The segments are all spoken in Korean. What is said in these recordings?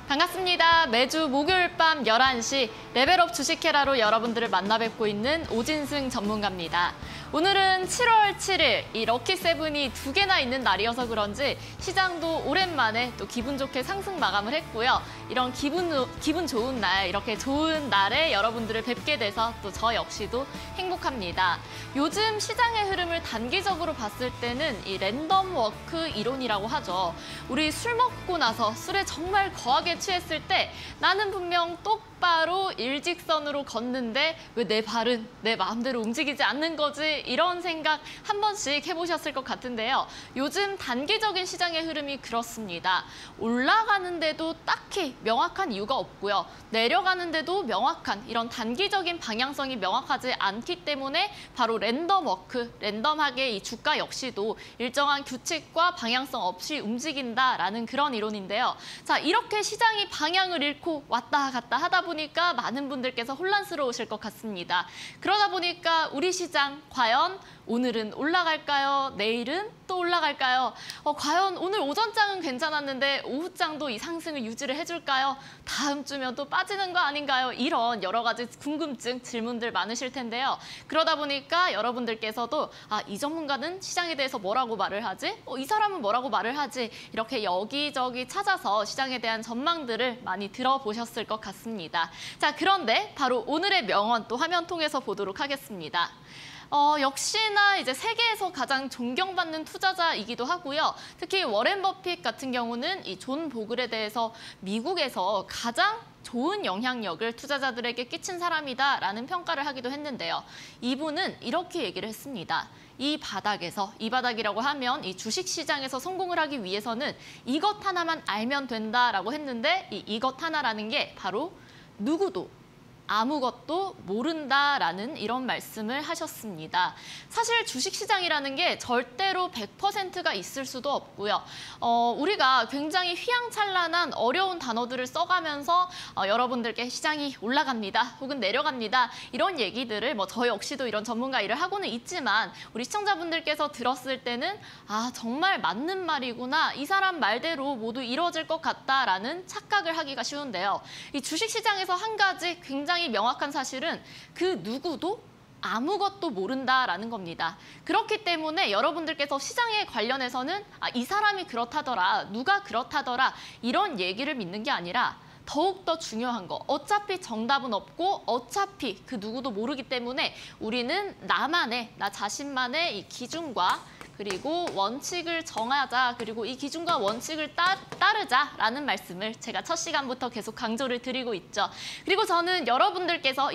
반갑습니다. 매주 목요일 밤 11시 레벨업 주식회라로 여러분들을 만나 뵙고 있는 오진승 전문가입니다. 오늘은 7월 7일, 이 럭키세븐이 2개나 있는 날이어서 그런지 시장도 오랜만에 또 기분 좋게 상승 마감을 했고요. 이런 기분 좋은 날, 이렇게 좋은 날에 여러분들을 뵙게 돼서 또 저 역시도 행복합니다. 요즘 시장의 흐름을 단기적으로 봤을 때는 이 랜덤 워크 이론이라고 하죠. 우리 술 먹고 나서 술에 정말 거하게 취했을 때 나는 분명 똑바로 일직선으로 걷는데 왜 내 발은 내 마음대로 움직이지 않는 거지? 이런 생각 한 번씩 해보셨을 것 같은데요. 요즘 단기적인 시장의 흐름이 그렇습니다. 올라가는데도 딱히 명확한 이유가 없고요. 내려가는데도 명확한 이런 단기적인 방향성이 명확하지 않기 때문에 바로 랜덤 워크, 랜덤하게 이 주가 역시도 일정한 규칙과 방향성 없이 움직인다라는 그런 이론인데요. 자, 이렇게 시장이 방향을 잃고 왔다 갔다 하다 보니까 많은 분들께서 혼란스러우실 것 같습니다. 그러다 보니까 우리 시장 과연 오늘은 올라갈까요? 내일은 또 올라갈까요? 과연 오늘 오전장은 괜찮았는데 오후장도 이 상승을 유지를 해줄까요? 다음 주면 또 빠지는 거 아닌가요? 이런 여러 가지 궁금증, 질문들 많으실 텐데요. 그러다 보니까 여러분들께서도 이 전문가는 시장에 대해서 뭐라고 말을 하지? 이 사람은 뭐라고 말을 하지? 이렇게 여기저기 찾아서 시장에 대한 전망들을 많이 들어보셨을 것 같습니다. 자, 그런데 바로 오늘의 명언 또 화면 통해서 보도록 하겠습니다. 역시나 이제 세계에서 가장 존경받는 투자자이기도 하고요. 특히 워렌 버핏 같은 경우는 이 존 보글에 대해서 미국에서 가장 좋은 영향력을 투자자들에게 끼친 사람이다라는 평가를 하기도 했는데요. 이분은 이렇게 얘기를 했습니다. 이 바닥이라고 하면 이 주식시장에서 성공을 하기 위해서는 이것 하나만 알면 된다라고 했는데 이것 하나라는 게 바로 누구도 아무것도 모른다라는 이런 말씀을 하셨습니다. 사실 주식시장이라는 게 절대로 100%가 있을 수도 없고요. 우리가 굉장히 휘황찬란한 어려운 단어들을 써가면서 여러분들께 시장이 올라갑니다, 혹은 내려갑니다, 이런 얘기들을 저 역시도 이런 전문가 일을 하고는 있지만 우리 시청자분들께서 들었을 때는 정말 맞는 말이구나, 이 사람 말대로 모두 이루어질 것 같다라는 착각을 하기가 쉬운데요. 이 주식시장에서 한 가지 굉장히 명확한 사실은 그 누구도 아무것도 모른다라는 겁니다. 그렇기 때문에 여러분들께서 시장에 관련해서는 이 사람이 그렇다더라, 누가 그렇다더라, 이런 얘기를 믿는 게 아니라 더욱더 중요한 거, 어차피 정답은 없고 어차피 그 누구도 모르기 때문에 우리는 나 자신만의 이 기준과 그리고 원칙을 정하자, 그리고 이 기준과 원칙을 따르자라는 말씀을 제가 첫 시간부터 계속 강조를 드리고 있죠. 그리고 저는 여러분들께서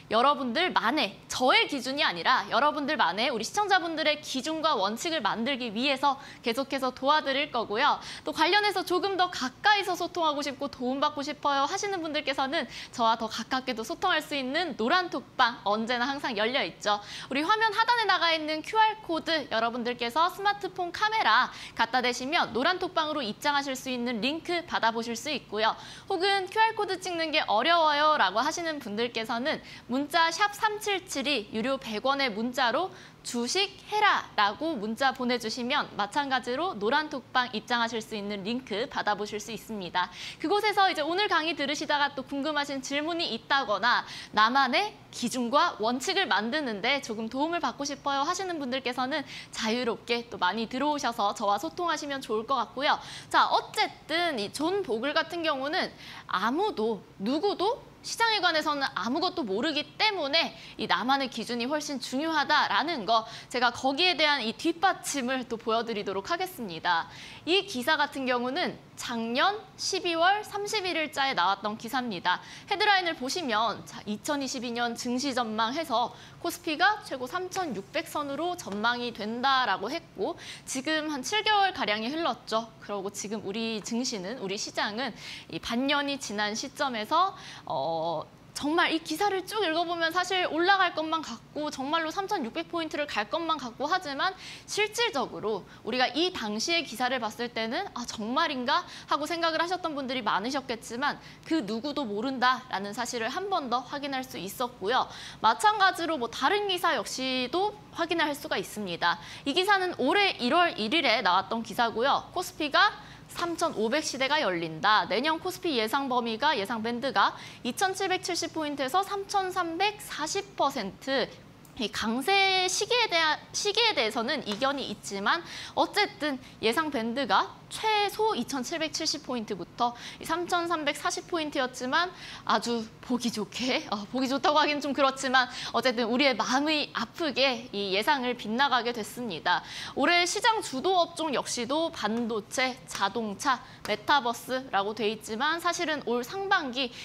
여러분들만의, 저의 기준이 아니라 여러분들만의, 우리 시청자분들의 기준과 원칙을 만들기 위해서 계속해서 도와드릴 거고요. 또 관련해서 조금 더 가까이서 소통하고 싶고 도움받고 싶어요 하시는 분들께서는 저와 더 가깝게도 소통할 수 있는 노란톡방 언제나 항상 열려 있죠. 우리 화면 하단에 나가 있는 QR코드 여러분들께서 스마트폰 카메라 갖다 대시면 노란톡방으로 입장하실 수 있는 링크 받아보실 수 있고요. 혹은 QR코드 찍는 게 어려워요 라고 하시는 분들께서는 문자 샵 3772 유료 100원의 문자로 주식해라라고 문자 보내주시면 마찬가지로 노란톡방 입장하실 수 있는 링크 받아보실 수 있습니다. 그곳에서 이제 오늘 강의 들으시다가 또 궁금하신 질문이 있다거나 나만의 기준과 원칙을 만드는데 조금 도움을 받고 싶어요 하시는 분들께서는 자유롭게 또 많이 들어오셔서 저와 소통하시면 좋을 것 같고요. 자, 어쨌든 이 존 보글 같은 경우는 누구도 시장에 관해서는 아무것도 모르기 때문에 이 나만의 기준이 훨씬 중요하다라는 거, 제가 거기에 대한 이 뒷받침을 또 보여드리도록 하겠습니다. 이 기사 같은 경우는 작년 12월 31일자에 나왔던 기사입니다. 헤드라인을 보시면 2022년 증시 전망해서 코스피가 최고 3,600선으로 전망이 된다라고 했고 지금 한 7개월가량이 흘렀죠. 그리고 지금 우리 증시는, 우리 시장은 이 반년이 지난 시점에서 정말 이 기사를 쭉 읽어보면 사실 올라갈 것만 같고 정말로 3,600포인트를 갈 것만 같고 하지만 실질적으로 우리가 이 당시의 기사를 봤을 때는 정말인가 하고 생각을 하셨던 분들이 많으셨겠지만 그 누구도 모른다라는 사실을 한 번 더 확인할 수 있었고요. 마찬가지로 다른 기사 역시도 확인할 수가 있습니다. 이 기사는 올해 1월 1일에 나왔던 기사고요. 코스피가 3,500시대가 열린다. 내년 코스피 예상 범위가 예상 밴드가 2,770포인트에서 3,340%. 이 강세 시기에 대해서는 이견이 있지만 어쨌든 예상 밴드가 최소 2,770포인트부터 3,340포인트였지만 아주 보기 좋게, 보기 좋다고 하긴 좀 그렇지만 어쨌든 우리의 마음이 아프게 이 예상을 빗나가게 됐습니다. 올해 시장 주도 업종 역시도 반도체, 자동차, 메타버스라고 돼 있지만 사실은 올 상반기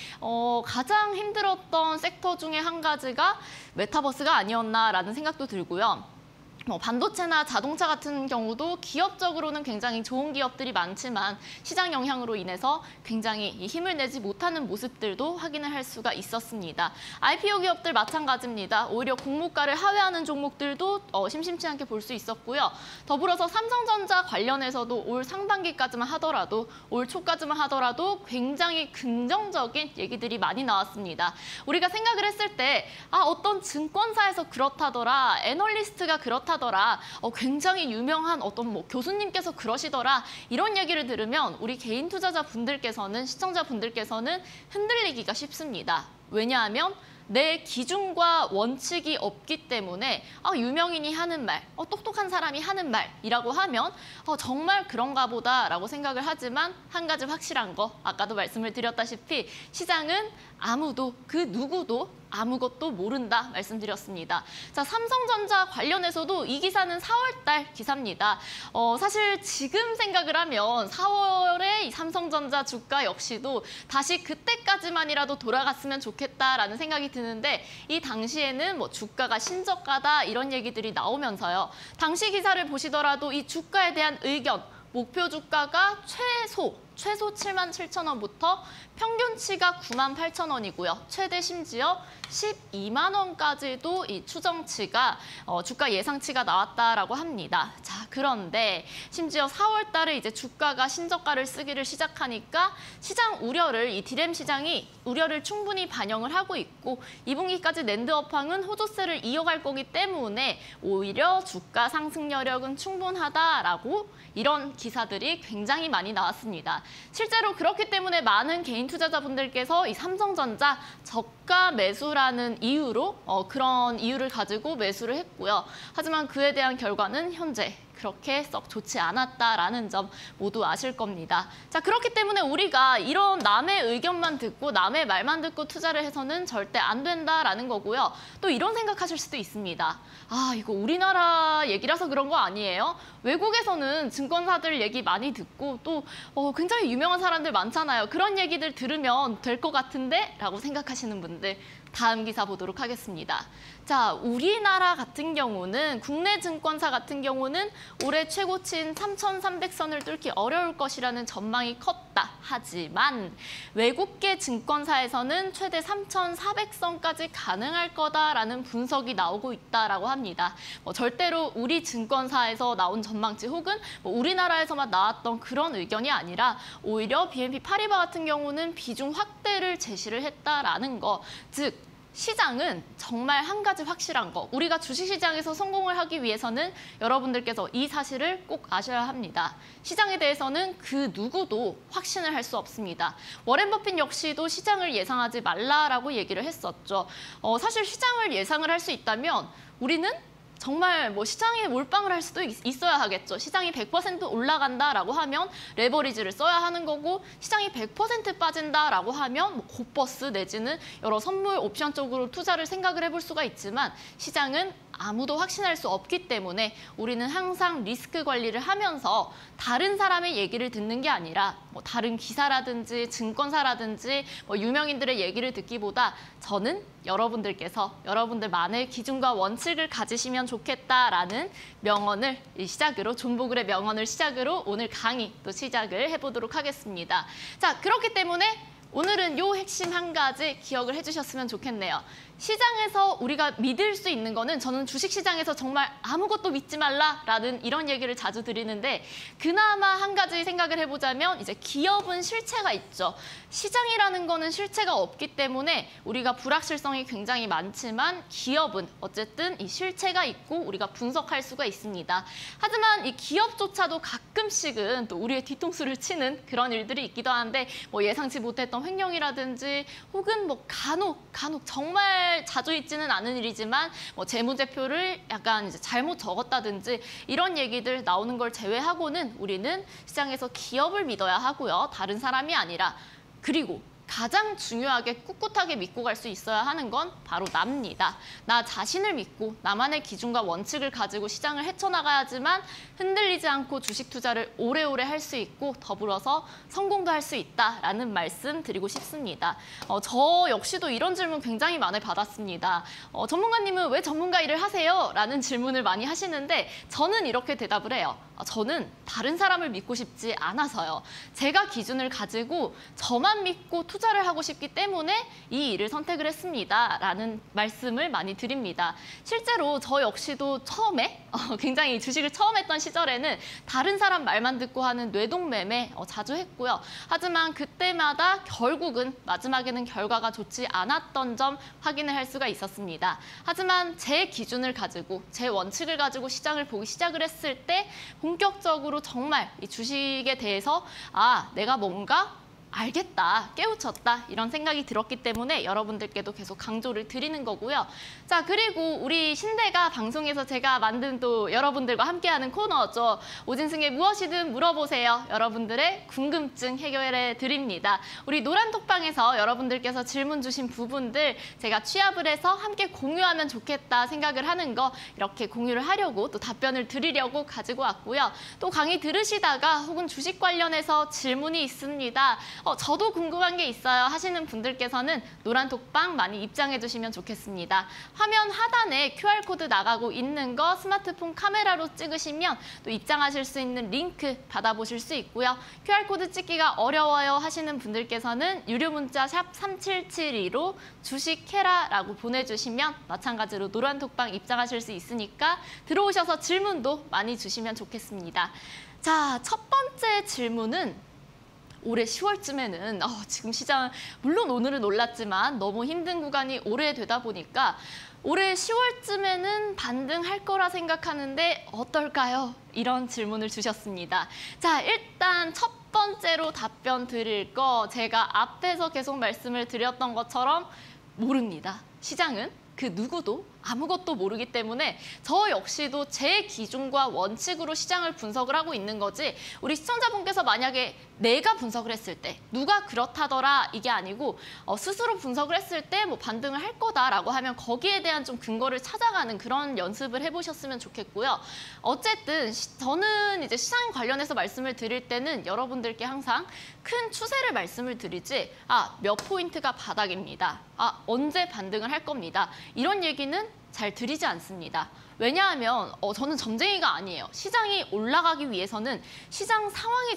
가장 힘들었던 섹터 중에 한 가지가 메타버스가 아니었나라는 생각도 들고요. 반도체나 자동차 같은 경우도 기업적으로는 굉장히 좋은 기업들이 많지만 시장 영향으로 인해서 굉장히 힘을 내지 못하는 모습들도 확인을 할 수가 있었습니다. IPO 기업들 마찬가지입니다. 오히려 공모가를 하회하는 종목들도 심심치 않게 볼 수 있었고요. 더불어서 삼성전자 관련해서도 올 상반기까지만 하더라도 올 초까지만 하더라도 굉장히 긍정적인 얘기들이 많이 나왔습니다. 우리가 생각을 했을 때 어떤 증권사에서 그렇다더라, 애널리스트가 그렇다더라, 굉장히 유명한 어떤 교수님께서 그러시더라 이런 얘기를 들으면 우리 개인 투자자분들께서는 시청자분들께서는 흔들리기가 쉽습니다. 왜냐하면 내 기준과 원칙이 없기 때문에 유명인이 하는 말, 똑똑한 사람이 하는 말이라고 하면 정말 그런가 보다라고 생각을 하지만 한 가지 확실한 거 아까도 말씀을 드렸다시피 시장은 아무도 그 누구도 아무것도 모른다 말씀드렸습니다. 자, 삼성전자 관련해서도 이 기사는 4월달 기사입니다. 사실 지금 생각을 하면 4월에 이 삼성전자 주가 역시도 다시 그때까지만이라도 돌아갔으면 좋겠다라는 생각이 드는데 이 당시에는 주가가 신저가다 이런 얘기들이 나오면서요. 당시 기사를 보시더라도 이 주가에 대한 의견, 목표 주가가 최소 77,000원부터 평균치가 98,000원이고요. 최대 심지어 12만 원까지도 이 추정치가 주가 예상치가 나왔다라고 합니다. 자, 그런데 심지어 4월 달에 이제 주가가 신저가를 쓰기를 시작하니까 시장 우려를 이 디램 시장이 우려를 충분히 반영을 하고 있고 2분기까지 낸드 업황은 호조세를 이어갈 거기 때문에 오히려 주가 상승 여력은 충분하다라고 이런 기사들이 굉장히 많이 나왔습니다. 실제로 그렇기 때문에 많은 개인 투자자분들께서 이 삼성전자 저가 매수라는 이유로 그런 이유를 가지고 매수를 했고요. 하지만 그에 대한 결과는 현재 그렇게 썩 좋지 않았다라는 점 모두 아실 겁니다. 자, 그렇기 때문에 우리가 이런 남의 의견만 듣고 남의 말만 듣고 투자를 해서는 절대 안 된다라는 거고요. 또 이런 생각하실 수도 있습니다. 이거 우리나라 얘기라서 그런 거 아니에요? 외국에서는 증권사들 얘기 많이 듣고 또 굉장히 유명한 사람들 많잖아요. 그런 얘기들 들으면 될 것 같은데? 라고 생각하시는 분들 다음 기사 보도록 하겠습니다. 자, 우리나라 같은 경우는 국내 증권사 같은 경우는 올해 최고치인 3,300선을 뚫기 어려울 것이라는 전망이 컸다. 하지만 외국계 증권사에서는 최대 3,400선까지 가능할 거다라는 분석이 나오고 있다라고 합니다. 절대로 우리 증권사에서 나온 전망치 혹은 우리나라에서만 나왔던 그런 의견이 아니라 오히려 BNP 파리바 같은 경우는 비중 확대를 제시를 했다라는 거. 즉, 시장은 정말 한 가지 확실한 거. 우리가 주식시장에서 성공을 하기 위해서는 여러분들께서 이 사실을 꼭 아셔야 합니다. 시장에 대해서는 그 누구도 확신을 할 수 없습니다. 워렌 버핏 역시도 시장을 예상하지 말라라고 얘기를 했었죠. 사실 시장을 예상을 할 수 있다면 우리는 정말 시장에 몰빵을 할 수도 있어야 하겠죠. 시장이 100% 올라간다라고 하면 레버리지를 써야 하는 거고 시장이 100% 빠진다라고 하면 고버스 내지는 여러 선물 옵션 쪽으로 투자를 생각을 해볼 수가 있지만 시장은 아무도 확신할 수 없기 때문에 우리는 항상 리스크 관리를 하면서 다른 사람의 얘기를 듣는 게 아니라 다른 기사라든지 증권사라든지 유명인들의 얘기를 듣기보다 저는 여러분들께서 여러분들만의 기준과 원칙을 가지시면 좋겠다라는 명언을 시작으로 존보글의 명언을 시작으로 오늘 강의 또 시작을 해보도록 하겠습니다. 자, 그렇기 때문에 오늘은 요 핵심 한 가지 기억을 해주셨으면 좋겠네요. 시장에서 우리가 믿을 수 있는 거는 저는 주식시장에서 정말 아무것도 믿지 말라라는 이런 얘기를 자주 드리는데 그나마 한 가지 생각을 해보자면 이제 기업은 실체가 있죠. 시장이라는 거는 실체가 없기 때문에 우리가 불확실성이 굉장히 많지만 기업은 어쨌든 이 실체가 있고 우리가 분석할 수가 있습니다. 하지만 이 기업조차도 가끔씩은 또 우리의 뒤통수를 치는 그런 일들이 있기도 한데 뭐 예상치 못했던 횡령이라든지 혹은 뭐 간혹 정말 자주 있지는 않은 일이지만 뭐 재무제표를 약간 이제 잘못 적었다든지 이런 얘기들 나오는 걸 제외하고는 우리는 시장에서 기업을 믿어야 하고요. 다른 사람이 아니라. 그리고 가장 중요하게 꿋꿋하게 믿고 갈 수 있어야 하는 건 바로 나입니다. 나 자신을 믿고 나만의 기준과 원칙을 가지고 시장을 헤쳐나가야지만 흔들리지 않고 주식 투자를 오래오래 할 수 있고 더불어서 성공도 할 수 있다라는 말씀 드리고 싶습니다. 저 역시도 이런 질문 굉장히 많이 받았습니다. 전문가님은 왜 전문가 일을 하세요? 라는 질문을 많이 하시는데 저는 이렇게 대답을 해요. 저는 다른 사람을 믿고 싶지 않아서요. 제가 기준을 가지고 저만 믿고 투자를 하고 싶기 때문에 이 일을 선택을 했습니다. 라는 말씀을 많이 드립니다. 실제로 저 역시도 처음에 굉장히 주식을 처음 했던 시절에는 다른 사람 말만 듣고 하는 뇌동매매 자주 했고요. 하지만 그때마다 결국은 마지막에는 결과가 좋지 않았던 점 확인을 할 수가 있었습니다. 하지만 제 기준을 가지고 제 원칙을 가지고 시장을 보기 시작을 했을 때 본격적으로 정말 이 주식에 대해서 내가 뭔가 알겠다, 깨우쳤다 이런 생각이 들었기 때문에 여러분들께도 계속 강조를 드리는 거고요. 자, 그리고 우리 신대가 방송에서 제가 만든 또 여러분들과 함께하는 코너죠. 오진승의 무엇이든 물어보세요. 여러분들의 궁금증 해결해 드립니다. 우리 노란톡방에서 여러분들께서 질문 주신 부분들 제가 취합을 해서 함께 공유하면 좋겠다 생각을 하는 거 이렇게 공유를 하려고 또 답변을 드리려고 가지고 왔고요. 또 강의 들으시다가 혹은 주식 관련해서 질문이 있습니다. 저도 궁금한 게 있어요 하시는 분들께서는 노란톡방 많이 입장해 주시면 좋겠습니다. 화면 하단에 QR코드 나가고 있는 거 스마트폰 카메라로 찍으시면 또 입장하실 수 있는 링크 받아보실 수 있고요. QR코드 찍기가 어려워요 하시는 분들께서는 유료 문자 샵 3772로 주식해라라고 보내주시면 마찬가지로 노란톡방 입장하실 수 있으니까 들어오셔서 질문도 많이 주시면 좋겠습니다. 자, 첫 번째 질문은 올해 10월쯤에는 지금 시장 물론 오늘은 올랐지만 너무 힘든 구간이 오래되다 보니까 올해 10월쯤에는 반등할 거라 생각하는데 어떨까요? 이런 질문을 주셨습니다. 자, 일단 첫 번째로 답변 드릴 거 제가 앞에서 계속 말씀을 드렸던 것처럼 모릅니다. 시장은 그 누구도 아무것도 모르기 때문에 저 역시도 제 기준과 원칙으로 시장을 분석을 하고 있는 거지 우리 시청자분께서 만약에 내가 분석을 했을 때 누가 그렇다더라 이게 아니고 스스로 분석을 했을 때 뭐 반등을 할 거다라고 하면 거기에 대한 좀 근거를 찾아가는 그런 연습을 해보셨으면 좋겠고요. 어쨌든 저는 이제 시장 관련해서 말씀을 드릴 때는 여러분들께 항상 큰 추세를 말씀을 드리지 몇 포인트가 바닥입니다. 언제 반등을 할 겁니다. 이런 얘기는 잘 드리지 않습니다. 왜냐하면 저는 점쟁이가 아니에요. 시장이 올라가기 위해서는 시장 상황이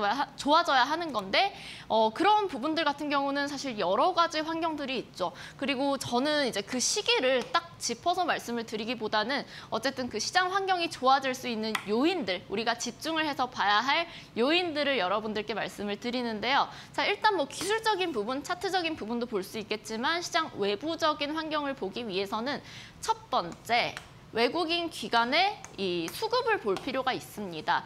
좋아져야 하는 건데 그런 부분들 같은 경우는 사실 여러 가지 환경들이 있죠. 그리고 저는 이제 그 시기를 딱 짚어서 말씀을 드리기보다는 어쨌든 그 시장 환경이 좋아질 수 있는 요인들, 우리가 집중을 해서 봐야 할 요인들을 여러분들께 말씀을 드리는데요. 자, 일단 뭐 기술적인 부분, 차트적인 부분도 볼 수 있겠지만 시장 외부적인 환경을 보기 위해서는 첫 번째, 외국인 기관의 이 수급을 볼 필요가 있습니다.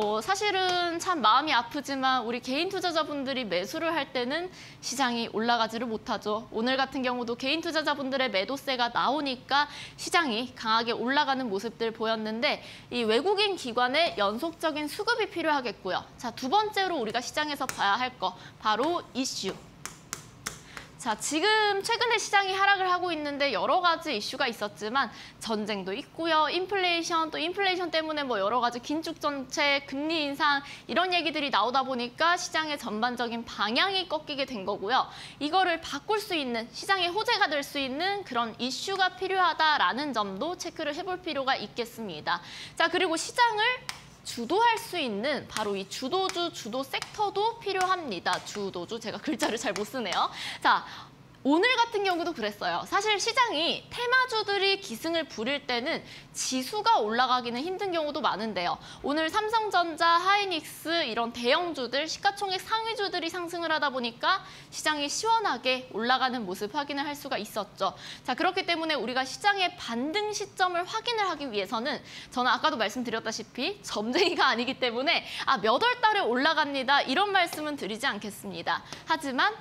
사실은 참 마음이 아프지만 우리 개인 투자자분들이 매수를 할 때는 시장이 올라가지를 못하죠. 오늘 같은 경우도 개인 투자자분들의 매도세가 나오니까 시장이 강하게 올라가는 모습들 보였는데 이 외국인 기관의 연속적인 수급이 필요하겠고요. 자, 두 번째로 우리가 시장에서 봐야 할 거 바로 이슈. 자, 지금 최근에 시장이 하락을 하고 있는데 여러 가지 이슈가 있었지만 전쟁도 있고요. 인플레이션, 또 인플레이션 때문에 뭐 여러 가지 긴축 정책, 금리 인상 이런 얘기들이 나오다 보니까 시장의 전반적인 방향이 꺾이게 된 거고요. 이거를 바꿀 수 있는, 시장의 호재가 될 수 있는 그런 이슈가 필요하다라는 점도 체크를 해볼 필요가 있겠습니다. 자, 그리고 시장을 주도할 수 있는 바로 이 주도주, 주도 섹터도 필요합니다. 주도주, 제가 글자를 잘 못 쓰네요. 자, 오늘 같은 경우도 그랬어요. 사실 시장이 테마주들이 기승을 부릴 때는 지수가 올라가기는 힘든 경우도 많은데요. 오늘 삼성전자, 하이닉스 이런 대형주들, 시가총액 상위주들이 상승을 하다 보니까 시장이 시원하게 올라가는 모습 확인을 할 수가 있었죠. 자, 그렇기 때문에 우리가 시장의 반등 시점을 확인을 하기 위해서는 저는 아까도 말씀드렸다시피 점쟁이가 아니기 때문에 몇 월 달에 올라갑니다. 이런 말씀은 드리지 않겠습니다. 하지만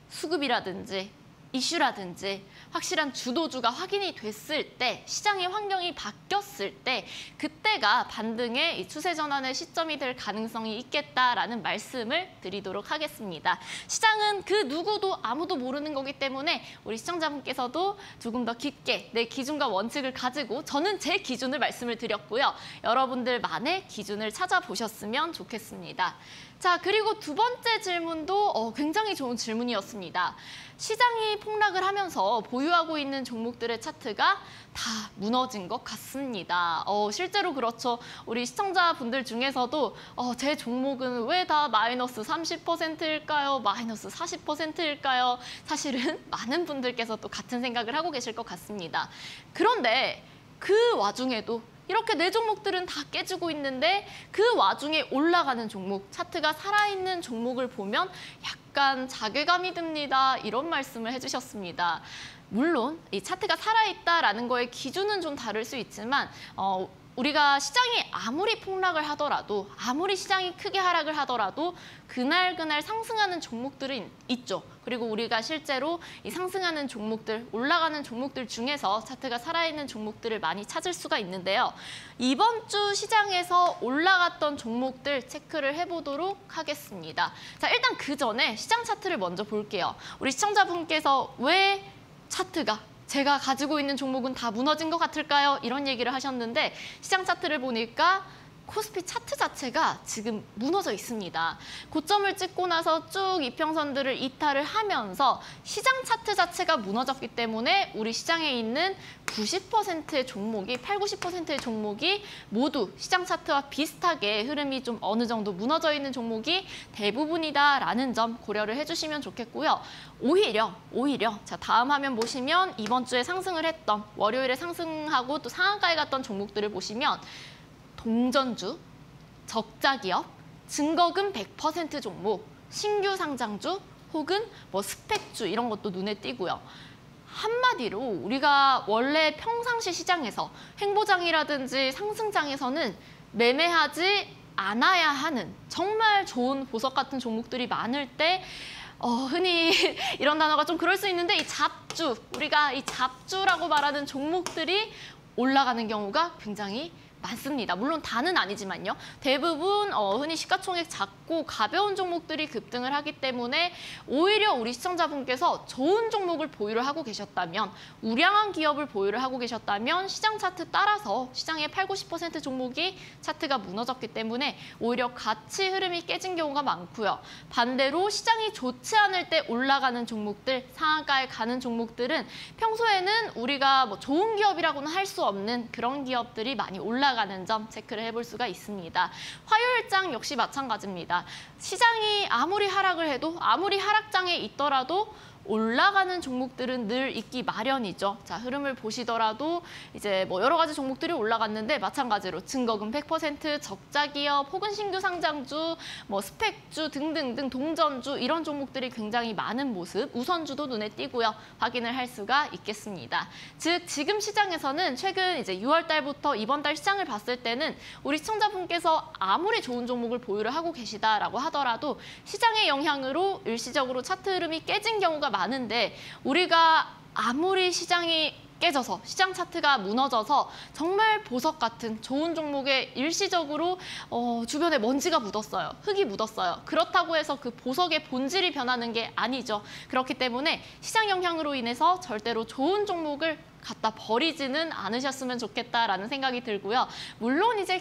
수급이라든지 이슈라든지 확실한 주도주가 확인이 됐을 때, 시장의 환경이 바뀌었을 때 그때가 반등의 이 추세 전환의 시점이 될 가능성이 있겠다라는 말씀을 드리도록 하겠습니다. 시장은 그 누구도 아무도 모르는 거기 때문에 우리 시청자분께서도 조금 더 깊게 내 기준과 원칙을 가지고, 저는 제 기준을 말씀을 드렸고요. 여러분들만의 기준을 찾아보셨으면 좋겠습니다. 자, 그리고 두 번째 질문도 굉장히 좋은 질문이었습니다. 시장이 폭락을 하면서 보유하고 있는 종목들의 차트가 다 무너진 것 같습니다. 실제로 그렇죠. 우리 시청자분들 중에서도 제 종목은 왜 다 마이너스 30%일까요? 마이너스 40%일까요? 사실은 많은 분들께서 또 같은 생각을 하고 계실 것 같습니다. 그런데 그 와중에도 이렇게 네 종목들은 다 깨지고 있는데 그 와중에 올라가는 종목, 차트가 살아있는 종목을 보면 약간 자괴감이 듭니다. 이런 말씀을 해주셨습니다. 물론 이 차트가 살아있다라는 거의 기준은 좀 다를 수 있지만 우리가 시장이 아무리 폭락을 하더라도, 아무리 시장이 크게 하락을 하더라도 그날 상승하는 종목들은 있죠. 그리고 우리가 실제로 이 상승하는 종목들, 올라가는 종목들 중에서 차트가 살아있는 종목들을 많이 찾을 수가 있는데요. 이번 주 시장에서 올라갔던 종목들 체크를 해보도록 하겠습니다. 자, 일단 그 전에 시장 차트를 먼저 볼게요. 우리 시청자분께서 왜 차트가 제가 가지고 있는 종목은 다 무너진 것 같을까요? 이런 얘기를 하셨는데, 시장 차트를 보니까 코스피 차트 자체가 지금 무너져 있습니다. 고점을 찍고 나서 쭉 이평선들을 이탈을 하면서 시장 차트 자체가 무너졌기 때문에 우리 시장에 있는 90%의 종목이, 90%의 종목이 모두 시장 차트와 비슷하게 흐름이 좀 어느 정도 무너져 있는 종목이 대부분이다라는 점 고려를 해주시면 좋겠고요. 오히려 자, 다음 화면 보시면 이번 주에 상승을 했던, 월요일에 상승하고 또 상한가에 갔던 종목들을 보시면 동전주, 적자기업, 증거금 100% 종목, 신규 상장주 혹은 스펙주 이런 것도 눈에 띄고요. 한마디로 우리가 원래 평상시 시장에서 행보장이라든지 상승장에서는 매매하지 않아야 하는 정말 좋은 보석 같은 종목들이 많을 때 흔히 이런 단어가 좀 그럴 수 있는데, 이 잡주, 우리가 이 잡주라고 말하는 종목들이 올라가는 경우가 굉장히 많습니다. 물론 다는 아니지만요. 대부분 흔히 시가총액 작고 가벼운 종목들이 급등을 하기 때문에 오히려 우리 시청자분께서 좋은 종목을 보유를 하고 계셨다면, 우량한 기업을 보유를 하고 계셨다면 시장 차트 따라서 시장의 90% 종목이 차트가 무너졌기 때문에 오히려 같이 흐름이 깨진 경우가 많고요. 반대로 시장이 좋지 않을 때 올라가는 종목들, 상한가에 가는 종목들은 평소에는 우리가 좋은 기업이라고는 할 수 없는 그런 기업들이 많이 올라가는 점 체크를 해볼 수가 있습니다. 화요일장 역시 마찬가지입니다. 시장이 아무리 하락을 해도, 아무리 하락장에 있더라도 올라가는 종목들은 늘 있기 마련이죠. 자, 흐름을 보시더라도 이제 여러 가지 종목들이 올라갔는데 마찬가지로 증거금 100%, 적자기업 혹은 신규 상장주, 스펙주 등등등 동전주 이런 종목들이 굉장히 많은 모습, 우선주도 눈에 띄고요. 확인을 할 수가 있겠습니다. 즉 지금 시장에서는 최근 이제 6월 달부터 이번 달 시장을 봤을 때는 우리 시청자분께서 아무리 좋은 종목을 보유를 하고 계시다라고 하더라도 시장의 영향으로 일시적으로 차트 흐름이 깨진 경우가 많은데, 우리가 아무리 시장이 깨져서 시장 차트가 무너져서 정말 보석 같은 좋은 종목에 일시적으로 주변에 먼지가 묻었어요. 흙이 묻었어요. 그렇다고 해서 그 보석의 본질이 변하는 게 아니죠. 그렇기 때문에 시장 영향으로 인해서 절대로 좋은 종목을 갖다 버리지는 않으셨으면 좋겠다라는 생각이 들고요. 물론 이제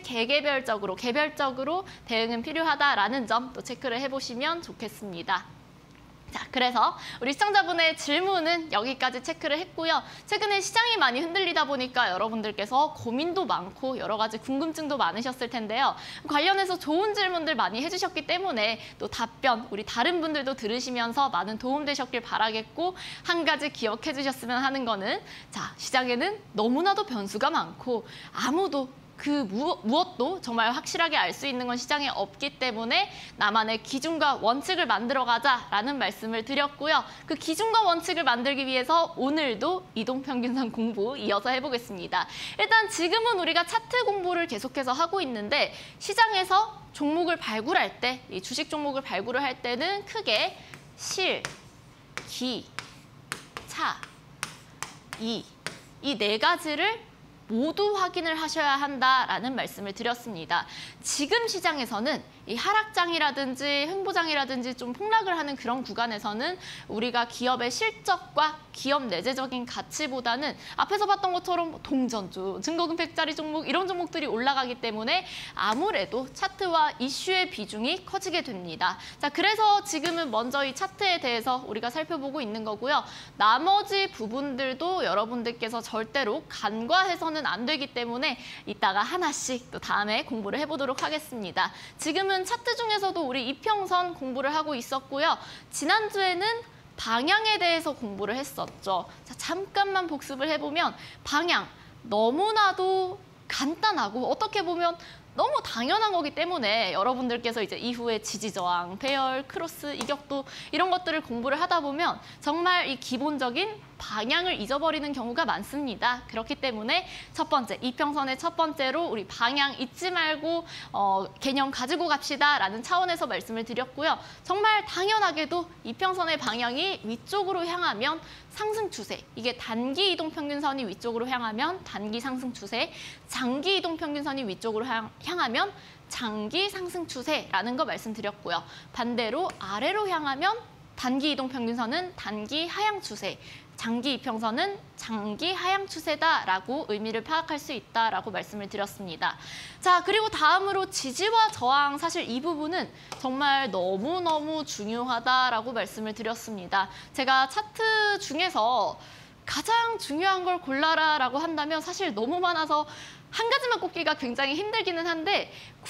개별적으로 대응은 필요하다라는 점 또 체크를 해보시면 좋겠습니다. 자, 그래서 우리 시청자분의 질문은 여기까지 체크를 했고요. 최근에 시장이 많이 흔들리다 보니까 여러분들께서 고민도 많고 여러 가지 궁금증도 많으셨을 텐데요. 관련해서 좋은 질문들 많이 해주셨기 때문에 또 답변 우리 다른 분들도 들으시면서 많은 도움 되셨길 바라겠고, 한 가지 기억해 주셨으면 하는 거는, 자, 시장에는 너무나도 변수가 많고 아무도 무엇도 정말 확실하게 알 수 있는 건 시장에 없기 때문에 나만의 기준과 원칙을 만들어가자라는 말씀을 드렸고요. 그 기준과 원칙을 만들기 위해서 오늘도 이동평균선 공부 이어서 해보겠습니다. 일단 지금은 우리가 차트 공부를 계속해서 하고 있는데, 시장에서 종목을 발굴할 때, 이 주식 종목을 발굴을 할 때는 크게 실, 기, 차, 이 네 가지를 모두 확인을 하셔야 한다라는 말씀을 드렸습니다. 지금 시장에서는 이 하락장이라든지 횡보장이라든지 좀 폭락을 하는 그런 구간에서는 우리가 기업의 실적과 기업 내재적인 가치보다는 앞에서 봤던 것처럼 동전주, 증거금액짜리 종목 이런 종목들이 올라가기 때문에 아무래도 차트와 이슈의 비중이 커지게 됩니다. 자, 그래서 지금은 먼저 이 차트에 대해서 우리가 살펴보고 있는 거고요. 나머지 부분들도 여러분들께서 절대로 간과해서는 안 되기 때문에 이따가 하나씩 또 다음에 공부를 해보도록 하겠습니다. 지금은 차트 중에서도 우리 이평선 공부를 하고 있었고요. 지난주에는 방향에 대해서 공부를 했었죠. 자, 잠깐만 복습을 해보면 방향 너무나도 간단하고 어떻게 보면 너무 당연한 거기 때문에 여러분들께서 이제 이후에 지지저항, 배열, 크로스, 이격도 이런 것들을 공부를 하다 보면 정말 이 기본적인 방향을 잊어버리는 경우가 많습니다. 그렇기 때문에 첫 번째, 이평선의 첫 번째로 우리 방향 잊지 말고 개념 가지고 갑시다라는 차원에서 말씀을 드렸고요. 정말 당연하게도 이평선의 방향이 위쪽으로 향하면 상승 추세, 이게 단기 이동평균선이 위쪽으로 향하면 단기 상승 추세, 장기 이동평균선이 위쪽으로 향하면 장기 상승 추세라는 거 말씀드렸고요. 반대로 아래로 향하면 단기 이동평균선은 단기 하향 추세, 장기 이평선은 장기 하향 추세다라고 의미를 파악할 수 있다라고 말씀을 드렸습니다. 자, 그리고 다음으로 지지와 저항, 사실 이 부분은 정말 너무너무 중요하다라고 말씀을 드렸습니다. 제가 차트 중에서 가장 중요한 걸 골라라라고 한다면 사실 너무 많아서 한 가지만 꼽기가 굉장히 힘들기는 한데,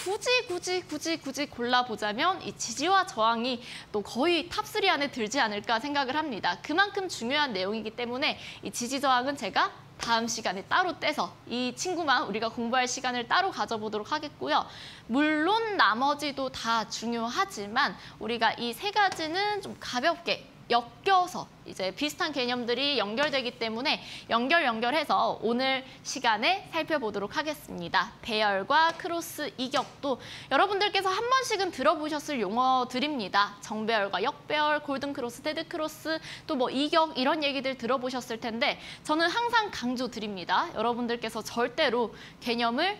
굳이 골라보자면 이 지지와 저항이 또 거의 탑3 안에 들지 않을까 생각을 합니다. 그만큼 중요한 내용이기 때문에 이 지지 저항은 제가 다음 시간에 따로 떼서 이 친구만 우리가 공부할 시간을 따로 가져보도록 하겠고요. 물론 나머지도 다 중요하지만 우리가 이 세 가지는 좀 가볍게 엮여서 이제 비슷한 개념들이 연결되기 때문에 연결해서 오늘 시간에 살펴보도록 하겠습니다. 배열과 크로스, 이격도 여러분들께서 한 번씩은 들어보셨을 용어들입니다. 정배열과 역배열, 골든크로스, 데드크로스, 또 뭐 이격 이런 얘기들 들어보셨을 텐데 저는 항상 강조드립니다. 여러분들께서 절대로 개념을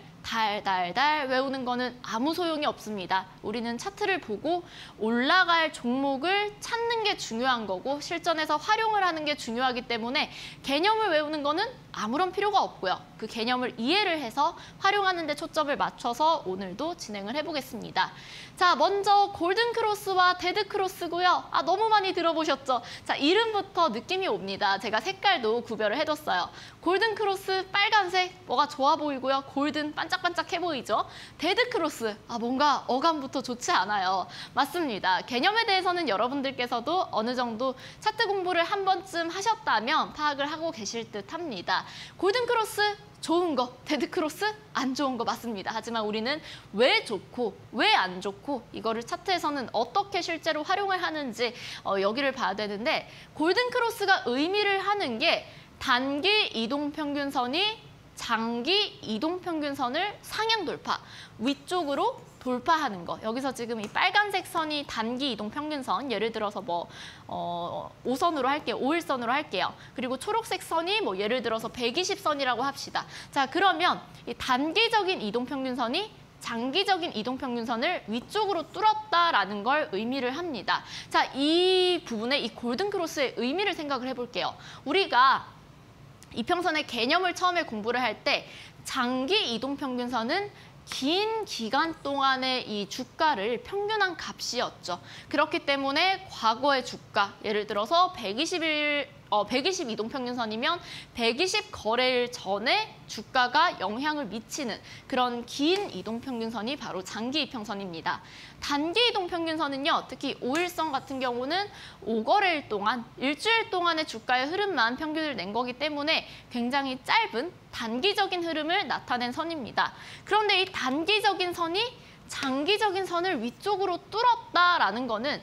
달달달 외우는 거는 아무 소용이 없습니다. 우리는 차트를 보고 올라갈 종목을 찾는 게 중요한 거고 실전에서 활용을 하는 게 중요하기 때문에 개념을 외우는 거는 아무런 필요가 없고요. 그 개념을 이해를 해서 활용하는 데 초점을 맞춰서 오늘도 진행을 해보겠습니다. 자, 먼저 골든크로스와 데드크로스고요. 너무 많이 들어보셨죠? 자, 이름부터 느낌이 옵니다. 제가 색깔도 구별을 해뒀어요. 골든크로스 빨간색, 뭐가 좋아 보이고요. 골든 반짝반짝해 보이죠? 데드크로스, 뭔가 어감부터 좋지 않아요. 맞습니다. 개념에 대해서는 여러분들께서도 어느 정도 차트 공부를 한 번쯤 하셨다면 파악을 하고 계실 듯 합니다. 골든크로스 좋은 거, 데드크로스 안 좋은 거 맞습니다. 하지만 우리는 왜 좋고 왜 안 좋고 이거를 차트에서는 어떻게 실제로 활용을 하는지 여기를 봐야 되는데, 골든크로스가 의미를 하는 게 단기 이동평균선이 장기 이동평균선을 상향 돌파, 위쪽으로 돌파하는 거. 여기서 지금 이 빨간색 선이 단기 이동평균선, 예를 들어서 뭐 5선으로 할게요. 5일선으로 할게요. 그리고 초록색 선이 뭐 예를 들어서 120선이라고 합시다. 자, 그러면 이 단기적인 이동평균선이 장기적인 이동평균선을 위쪽으로 뚫었다라는 걸 의미를 합니다. 자, 이 부분에 이 골든크로스의 의미를 생각을 해볼게요. 우리가 이평선의 개념을 처음에 공부를 할 때 장기 이동평균선은 긴 기간 동안의 이 주가를 평균한 값이었죠. 그렇기 때문에 과거의 주가, 예를 들어서 120 이동평균선이면 120 거래일 전에 주가가 영향을 미치는 그런 긴 이동평균선이 바로 장기 이평선입니다. 단기 이동평균선은요, 특히 5일선 같은 경우는 5거래일 동안, 일주일 동안의 주가의 흐름만 평균을 낸 거기 때문에 굉장히 짧은 단기적인 흐름을 나타낸 선입니다. 그런데 이 단기적인 선이 장기적인 선을 위쪽으로 뚫었다라는 거는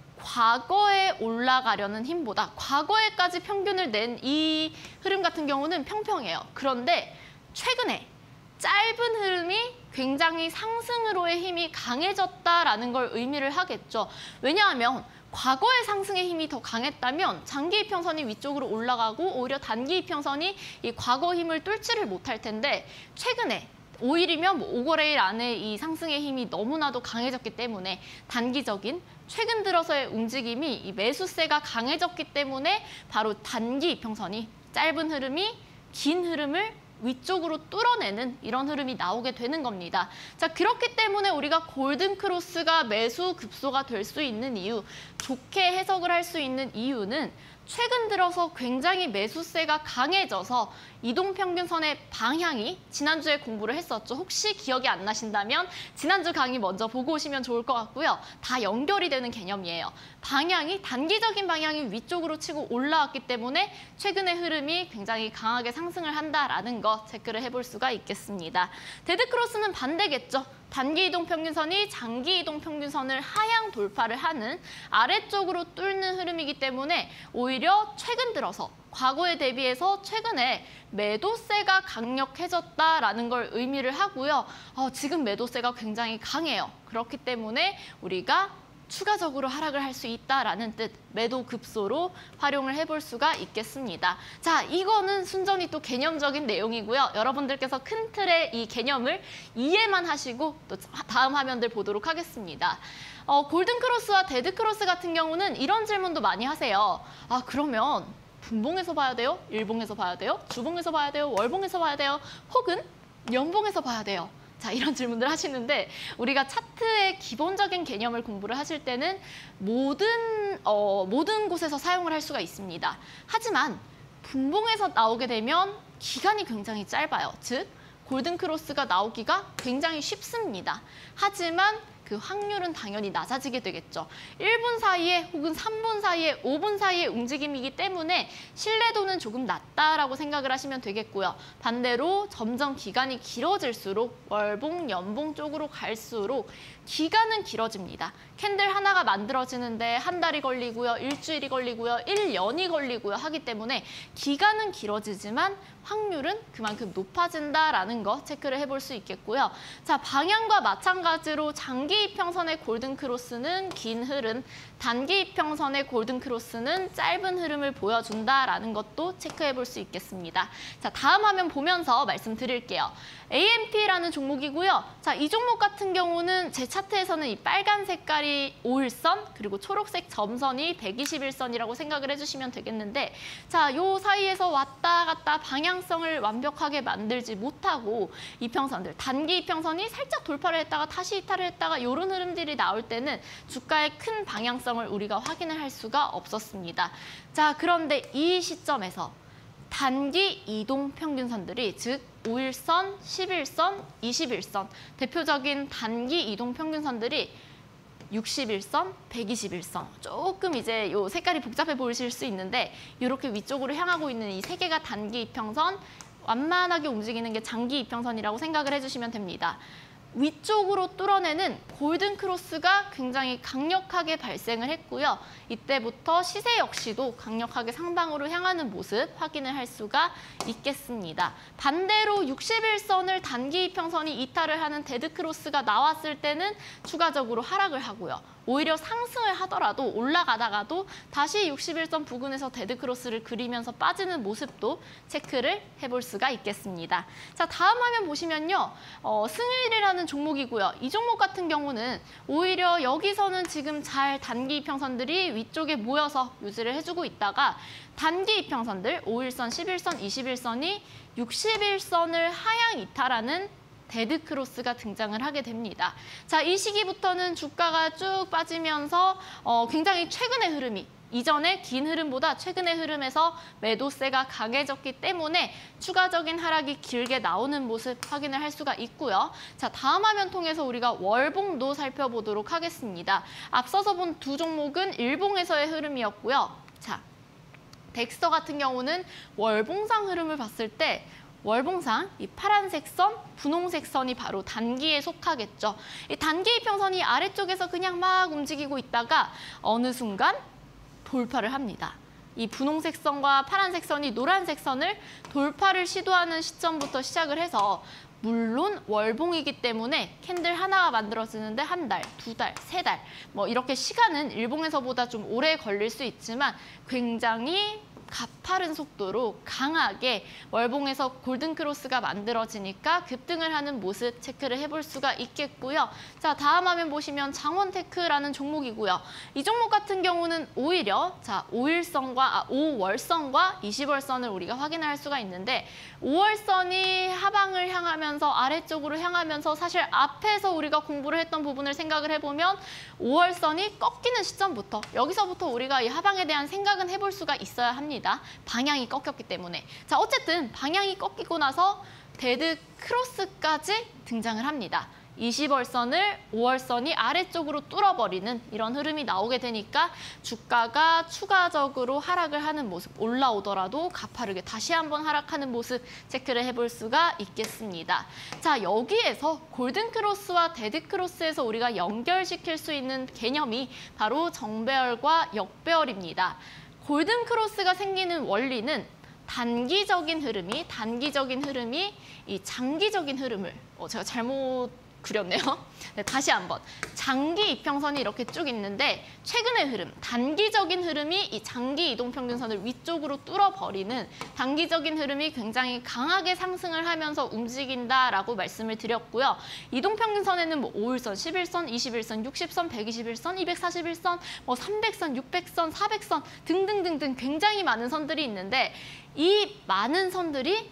과거에 올라가려는 힘보다 과거에까지 평균을 낸 이 흐름 같은 경우는 평평해요. 그런데 최근에 짧은 흐름이 굉장히 상승으로의 힘이 강해졌다라는 걸 의미를 하겠죠. 왜냐하면 과거의 상승의 힘이 더 강했다면 장기 이평선이 위쪽으로 올라가고 오히려 단기 이평선이 이 과거 힘을 뚫지를 못할 텐데 최근에 5일이면 5거래일 안에 이 상승의 힘이 너무나도 강해졌기 때문에 단기적인 최근 들어서의 움직임이 이 매수세가 강해졌기 때문에 바로 단기 이평선이 짧은 흐름이 긴 흐름을 위쪽으로 뚫어내는 이런 흐름이 나오게 되는 겁니다. 자, 그렇기 때문에 우리가 골든크로스가 매수 급소가 될 수 있는 이유, 좋게 해석을 할 수 있는 이유는 최근 들어서 굉장히 매수세가 강해져서 이동평균선의 방향이 지난주에 공부를 했었죠. 혹시 기억이 안 나신다면 지난주 강의 먼저 보고 오시면 좋을 것 같고요. 다 연결이 되는 개념이에요. 방향이 단기적인 방향이 위쪽으로 치고 올라왔기 때문에 최근의 흐름이 굉장히 강하게 상승을 한다라는 거 체크를 해볼 수가 있겠습니다. 데드크로스는 반대겠죠. 단기 이동평균선이 장기 이동평균선을 하향 돌파를 하는 아래쪽으로 뚫는 흐름이기 때문에 오히려 최근 들어서 과거에 대비해서 최근에 매도세가 강력해졌다라는 걸 의미를 하고요. 지금 매도세가 굉장히 강해요. 그렇기 때문에 우리가 추가적으로 하락을 할 수 있다라는 뜻, 매도 급소로 활용을 해볼 수가 있겠습니다. 자, 이거는 순전히 또 개념적인 내용이고요. 여러분들께서 큰 틀의 이 개념을 이해만 하시고 또 다음 화면들 보도록 하겠습니다. 골든크로스와 데드크로스 같은 경우는 이런 질문도 많이 하세요. 그러면 분봉에서 봐야 돼요? 일봉에서 봐야 돼요? 주봉에서 봐야 돼요? 월봉에서 봐야 돼요? 혹은 연봉에서 봐야 돼요? 자, 이런 질문들 하시는데 우리가 차트의 기본적인 개념을 공부를 하실 때는 모든 곳에서 사용을 할 수가 있습니다. 하지만 분봉에서 나오게 되면 기간이 굉장히 짧아요. 즉, 골든크로스가 나오기가 굉장히 쉽습니다. 하지만 그 확률은 당연히 낮아지게 되겠죠. 1분 사이에 혹은 3분 사이에 5분 사이의 움직임이기 때문에 신뢰도는 조금 낮다라고 생각을 하시면 되겠고요. 반대로 점점 기간이 길어질수록 월봉, 연봉 쪽으로 갈수록 기간은 길어집니다. 캔들 하나가 만들어지는데 한 달이 걸리고요, 일주일이 걸리고요, 1년이 걸리고요 하기 때문에 기간은 길어지지만 확률은 그만큼 높아진다라는 거 체크를 해볼 수 있겠고요. 자, 방향과 마찬가지로 장기 이평선의 골든크로스는 긴 흐름, 단기 이평선의 골든크로스는 짧은 흐름을 보여준다라는 것도 체크해볼 수 있겠습니다. 자, 다음 화면 보면서 말씀드릴게요. AMP라는 종목이고요. 자, 이 종목 같은 경우는 제 차트에서는 이 빨간 색깔이 5일선 그리고 초록색 점선이 121선이라고 생각을 해주시면 되겠는데, 자, 요 사이에서 왔다 갔다 방향성을 완벽하게 만들지 못하고 이평선들, 단기 이평선이 살짝 돌파를 했다가 다시 이탈을 했다가 이런 흐름들이 나올 때는 주가의 큰 방향성을 우리가 확인을 할 수가 없었습니다. 자, 그런데 이 시점에서 단기 이동 평균선들이 즉 5일선, 11선, 21선 대표적인 단기 이동 평균선들이 61선, 121선 조금 이제 요 색깔이 복잡해 보이실 수 있는데 이렇게 위쪽으로 향하고 있는 이 세 개가 단기 이평선, 완만하게 움직이는 게 장기 이평선이라고 생각을 해주시면 됩니다. 위쪽으로 뚫어내는 골든크로스가 굉장히 강력하게 발생을 했고요. 이때부터 시세 역시도 강력하게 상방으로 향하는 모습 확인을 할 수가 있겠습니다. 반대로 61선을 단기 이평선이 이탈을 하는 데드크로스가 나왔을 때는 추가적으로 하락을 하고요. 오히려 상승을 하더라도 올라가다가도 다시 61선 부근에서 데드크로스를 그리면서 빠지는 모습도 체크를 해볼 수가 있겠습니다. 자, 다음 화면 보시면요. 승일이라는 종목이고요. 이 종목 같은 경우는 오히려 여기서는 지금 잘 단기 이평선들이 위쪽에 모여서 유지를 해주고 있다가 단기 이평선들 5일선, 11선, 21선이 61선을 하향 이탈하는 데드 크로스가 등장을 하게 됩니다. 자, 이 시기부터는 주가가 쭉 빠지면서 굉장히 최근의 흐름이 이전의 긴 흐름보다 최근의 흐름에서 매도세가 강해졌기 때문에 추가적인 하락이 길게 나오는 모습 확인을 할 수가 있고요. 자, 다음 화면 통해서 우리가 월봉도 살펴보도록 하겠습니다. 앞서서 본 두 종목은 일봉에서의 흐름이었고요. 자, 덱스터 같은 경우는 월봉상 흐름을 봤을 때 월봉상 이 파란색 선, 분홍색 선이 바로 단기에 속하겠죠. 이 단기 이평선이 아래쪽에서 그냥 막 움직이고 있다가 어느 순간 돌파를 합니다. 이 분홍색 선과 파란색 선이 노란색 선을 돌파를 시도하는 시점부터 시작을 해서 물론 월봉이기 때문에 캔들 하나가 만들어지는데 한 달, 두 달, 세 달 뭐 이렇게 시간은 일봉에서보다 좀 오래 걸릴 수 있지만 굉장히 가파른 속도로 강하게 월봉에서 골든크로스가 만들어지니까 급등을 하는 모습 체크를 해볼 수가 있겠고요. 자, 다음 화면 보시면 장원테크라는 종목이고요. 이 종목 같은 경우는 오히려 자 5월선과 20월선을 우리가 확인할 수가 있는데 5월선이 하방을 향하면서 아래쪽으로 향하면서 사실 앞에서 우리가 공부를 했던 부분을 생각을 해보면 5월선이 꺾이는 시점부터 여기서부터 우리가 이 하방에 대한 생각은 해볼 수가 있어야 합니다. 방향이 꺾였기 때문에. 자, 어쨌든 방향이 꺾이고 나서 데드 크로스까지 등장을 합니다. 20월선을 5월선이 아래쪽으로 뚫어버리는 이런 흐름이 나오게 되니까 주가가 추가적으로 하락을 하는 모습, 올라오더라도 가파르게 다시 한번 하락하는 모습 체크를 해볼 수가 있겠습니다. 자, 여기에서 골든크로스와 데드크로스에서 우리가 연결시킬 수 있는 개념이 바로 정배열과 역배열입니다. 골든크로스가 생기는 원리는 단기적인 흐름이 이 장기적인 흐름을 제가 잘못 그렸네요. 네, 다시 한번. 장기 이평선이 이렇게 쭉 있는데 최근의 흐름, 단기적인 흐름이 이 장기 이동평균선을 위쪽으로 뚫어버리는 단기적인 흐름이 굉장히 강하게 상승을 하면서 움직인다라고 말씀을 드렸고요. 이동평균선에는 뭐 5일선, 11선, 21선, 60선, 121선, 241선, 뭐 300선, 600선, 400선 등등등등 굉장히 많은 선들이 있는데 이 많은 선들이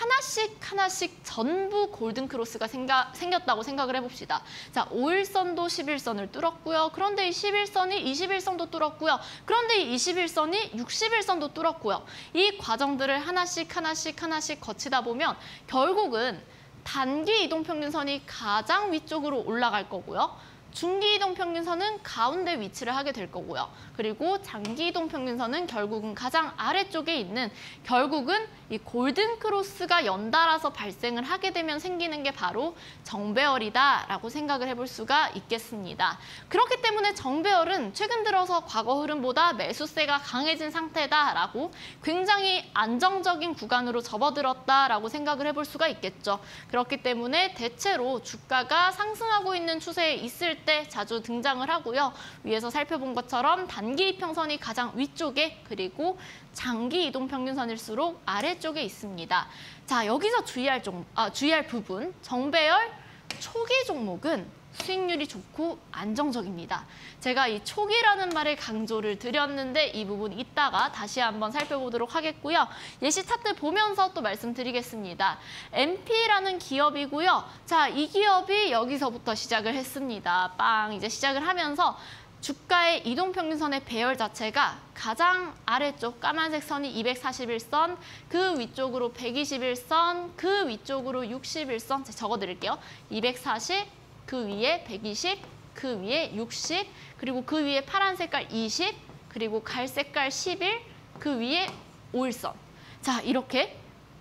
하나씩 전부 골든크로스가 생겼다고 생각을 해봅시다. 자, 5일선도 11선을 뚫었고요. 그런데 이 11선이 21선도 뚫었고요. 그런데 이 21선이 60일선도 뚫었고요. 이 과정들을 하나씩 거치다 보면 결국은 단기 이동평균선이 가장 위쪽으로 올라갈 거고요. 중기 이동평균선은 가운데 위치를 하게 될 거고요. 그리고 장기 이동평균선은 결국은 가장 아래쪽에 있는 결국은 이 골든크로스가 연달아서 발생을 하게 되면 생기는 게 바로 정배열이다라고 생각을 해볼 수가 있겠습니다. 그렇기 때문에 정배열은 최근 들어서 과거 흐름보다 매수세가 강해진 상태다라고 굉장히 안정적인 구간으로 접어들었다라고 생각을 해볼 수가 있겠죠. 그렇기 때문에 대체로 주가가 상승하고 있는 추세에 있을 때 자주 등장을 하고요. 위에서 살펴본 것처럼 단기 이평선이 가장 위쪽에 그리고 장기 이동평균선일수록 아래쪽에 있습니다. 자, 여기서 주의할 부분, 정배열 초기 종목은 수익률이 좋고 안정적입니다. 제가 이 초기라는 말에 강조를 드렸는데 이 부분 이따가 다시 한번 살펴보도록 하겠고요. 예시 차트 보면서 또 말씀드리겠습니다. MP라는 기업이고요. 자, 이 기업이 여기서부터 시작을 했습니다. 빵 이제 시작을 하면서 주가의 이동평균선의 배열 자체가 가장 아래쪽 까만색 선이 241선, 그 위쪽으로 121선, 그 위쪽으로 61선, 제가 적어드릴게요. 240, 그 위에 120, 그 위에 60, 그리고 그 위에 파란 색깔 20, 그리고 갈색깔 11, 그 위에 5일선. 자, 이렇게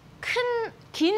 긴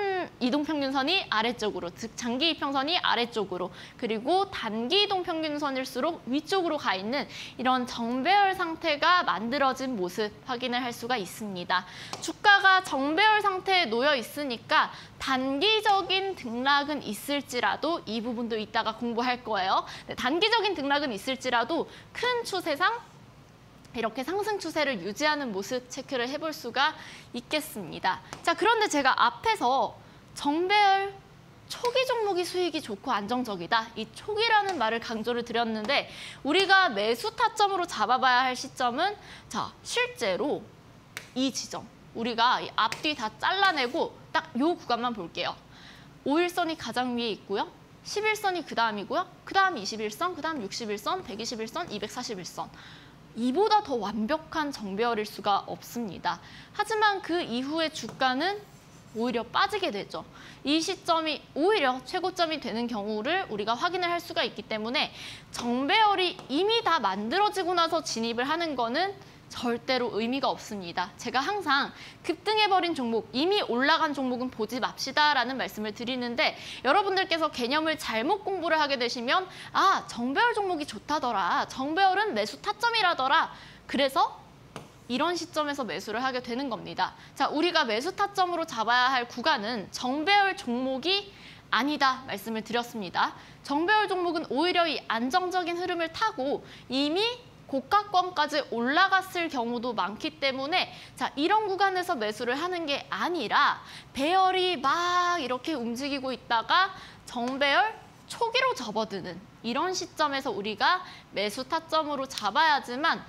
이동평균선이 아래쪽으로, 즉 장기 이평선이 아래쪽으로, 그리고 단기 이동평균선일수록 위쪽으로 가 있는 이런 정배열 상태가 만들어진 모습 확인을 할 수가 있습니다. 주가가 정배열 상태에 놓여 있으니까 단기적인 등락은 있을지라도 이 부분도 이따가 공부할 거예요. 네, 단기적인 등락은 있을지라도 큰 추세상 이렇게 상승 추세를 유지하는 모습 체크를 해볼 수가 있겠습니다. 자, 그런데 제가 앞에서 정배열 초기 종목이 수익이 좋고 안정적이다. 이 초기라는 말을 강조를 드렸는데 우리가 매수 타점으로 잡아봐야 할 시점은 자, 실제로 이 지점. 우리가 앞뒤 다 잘라내고 딱 이 구간만 볼게요. 5일선이 가장 위에 있고요. 10일선이 그 다음이고요. 그 다음 21선, 그 다음 61선, 121선, 241선. 이보다 더 완벽한 정배열일 수가 없습니다. 하지만 그 이후의 주가는 오히려 빠지게 되죠. 이 시점이 오히려 최고점이 되는 경우를 우리가 확인을 할 수가 있기 때문에 정배열이 이미 다 만들어지고 나서 진입을 하는 거는 절대로 의미가 없습니다. 제가 항상 급등해버린 종목, 이미 올라간 종목은 보지 맙시다라는 말씀을 드리는데 여러분들께서 개념을 잘못 공부를 하게 되시면 아, 정배열 종목이 좋다더라. 정배열은 매수 타점이라더라. 그래서 이런 시점에서 매수를 하게 되는 겁니다. 자, 우리가 매수 타점으로 잡아야 할 구간은 정배열 종목이 아니다 말씀을 드렸습니다. 정배열 종목은 오히려 이 안정적인 흐름을 타고 이미 고가권까지 올라갔을 경우도 많기 때문에 자, 이런 구간에서 매수를 하는 게 아니라 배열이 막 이렇게 움직이고 있다가 정배열 초기로 접어드는 이런 시점에서 우리가 매수 타점으로 잡아야지만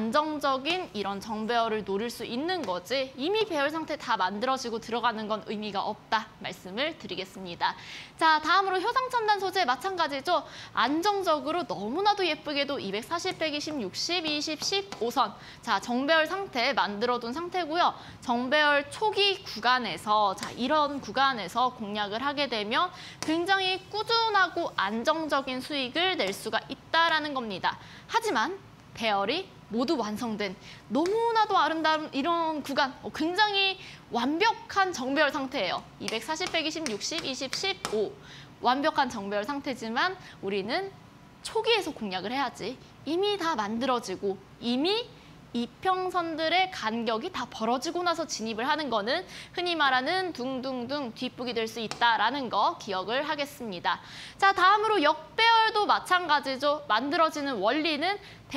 안정적인 이런 정배열을 노릴 수 있는 거지 이미 배열 상태 다 만들어지고 들어가는 건 의미가 없다 말씀을 드리겠습니다. 자, 다음으로 효상첨단 소재 마찬가지죠. 안정적으로 너무나도 예쁘게도 240, 120, 60, 20, 15선 자, 정배열 상태 만들어둔 상태고요. 정배열 초기 구간에서 자, 이런 구간에서 공략을 하게 되면 굉장히 꾸준하고 안정적인 수익을 낼 수가 있다라는 겁니다. 하지만 배열이 모두 완성된 너무나도 아름다운 이런 구간, 굉장히 완벽한 정배열 상태예요. 240, 120, 60, 20, 15 완벽한 정배열 상태지만 우리는 초기에서 공략을 해야지 이미 다 만들어지고 이미 이평선들의 간격이 다 벌어지고 나서 진입을 하는 거는 흔히 말하는 둥둥둥 뒷북이 될 수 있다라는 거 기억을 하겠습니다. 자, 다음으로 역배열도 마찬가지죠. 만들어지는 원리는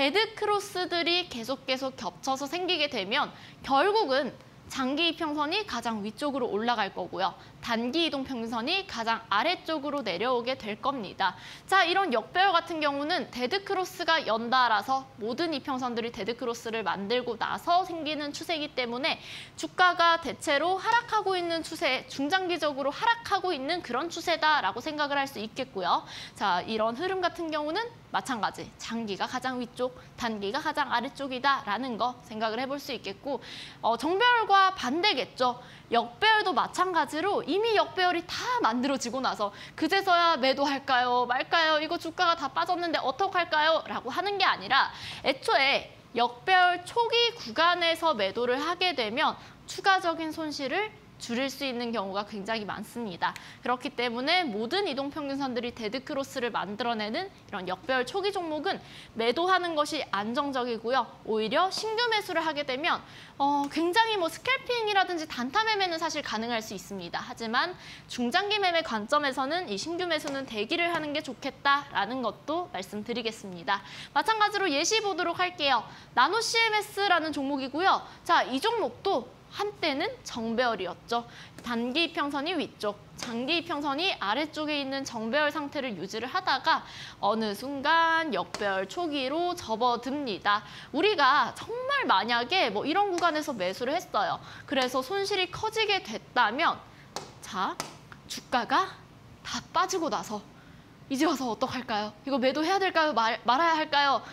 데드크로스들이 계속 겹쳐서 생기게 되면 결국은 장기 이평선이 가장 위쪽으로 올라갈 거고요. 단기 이동평균선이 가장 아래쪽으로 내려오게 될 겁니다. 자, 이런 역배열 같은 경우는 데드크로스가 연달아서 모든 이평선들이 데드크로스를 만들고 나서 생기는 추세이기 때문에 주가가 대체로 하락하고 있는 추세, 중장기적으로 하락하고 있는 그런 추세다라고 생각을 할 수 있겠고요. 자, 이런 흐름 같은 경우는 마찬가지 장기가 가장 위쪽, 단기가 가장 아래쪽이다라는 거 생각을 해볼 수 있겠고 정배열과 반대겠죠. 역배열도 마찬가지로 이미 역배열이 다 만들어지고 나서 그제서야 매도할까요? 말까요? 이거 주가가 다 빠졌는데 어떡할까요? 라고 하는 게 아니라 애초에 역배열 초기 구간에서 매도를 하게 되면 추가적인 손실을 줄일 수 있는 경우가 굉장히 많습니다. 그렇기 때문에 모든 이동평균선들이 데드크로스를 만들어내는 이런 역배열 초기 종목은 매도하는 것이 안정적이고요. 오히려 신규 매수를 하게 되면 굉장히 스캘핑이라든지 단타 매매는 사실 가능할 수 있습니다. 하지만 중장기 매매 관점에서는 이 신규 매수는 대기를 하는 게 좋겠다라는 것도 말씀드리겠습니다. 마찬가지로 예시 보도록 할게요. 나노 CMS라는 종목이고요. 자, 이 종목도 한때는 정배열이었죠. 단기 이평선이 위쪽, 장기 이평선이 아래쪽에 있는 정배열 상태를 유지를 하다가 어느 순간 역배열 초기로 접어듭니다. 우리가 정말 만약에 이런 구간에서 매수를 했어요. 그래서 손실이 커지게 됐다면 자, 주가가 다 빠지고 나서 이제 와서 어떡할까요? 이거 매도해야 될까요? 말아야 할까요?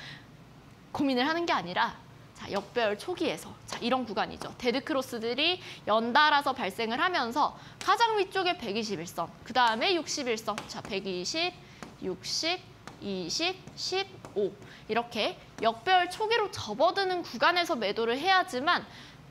고민을 하는 게 아니라 자, 역배열 초기에서 자, 이런 구간이죠. 데드크로스들이 연달아서 발생을 하면서 가장 위쪽에 121선, 그 다음에 61선, 자, 120, 60, 20, 15 이렇게 역배열 초기로 접어드는 구간에서 매도를 해야지만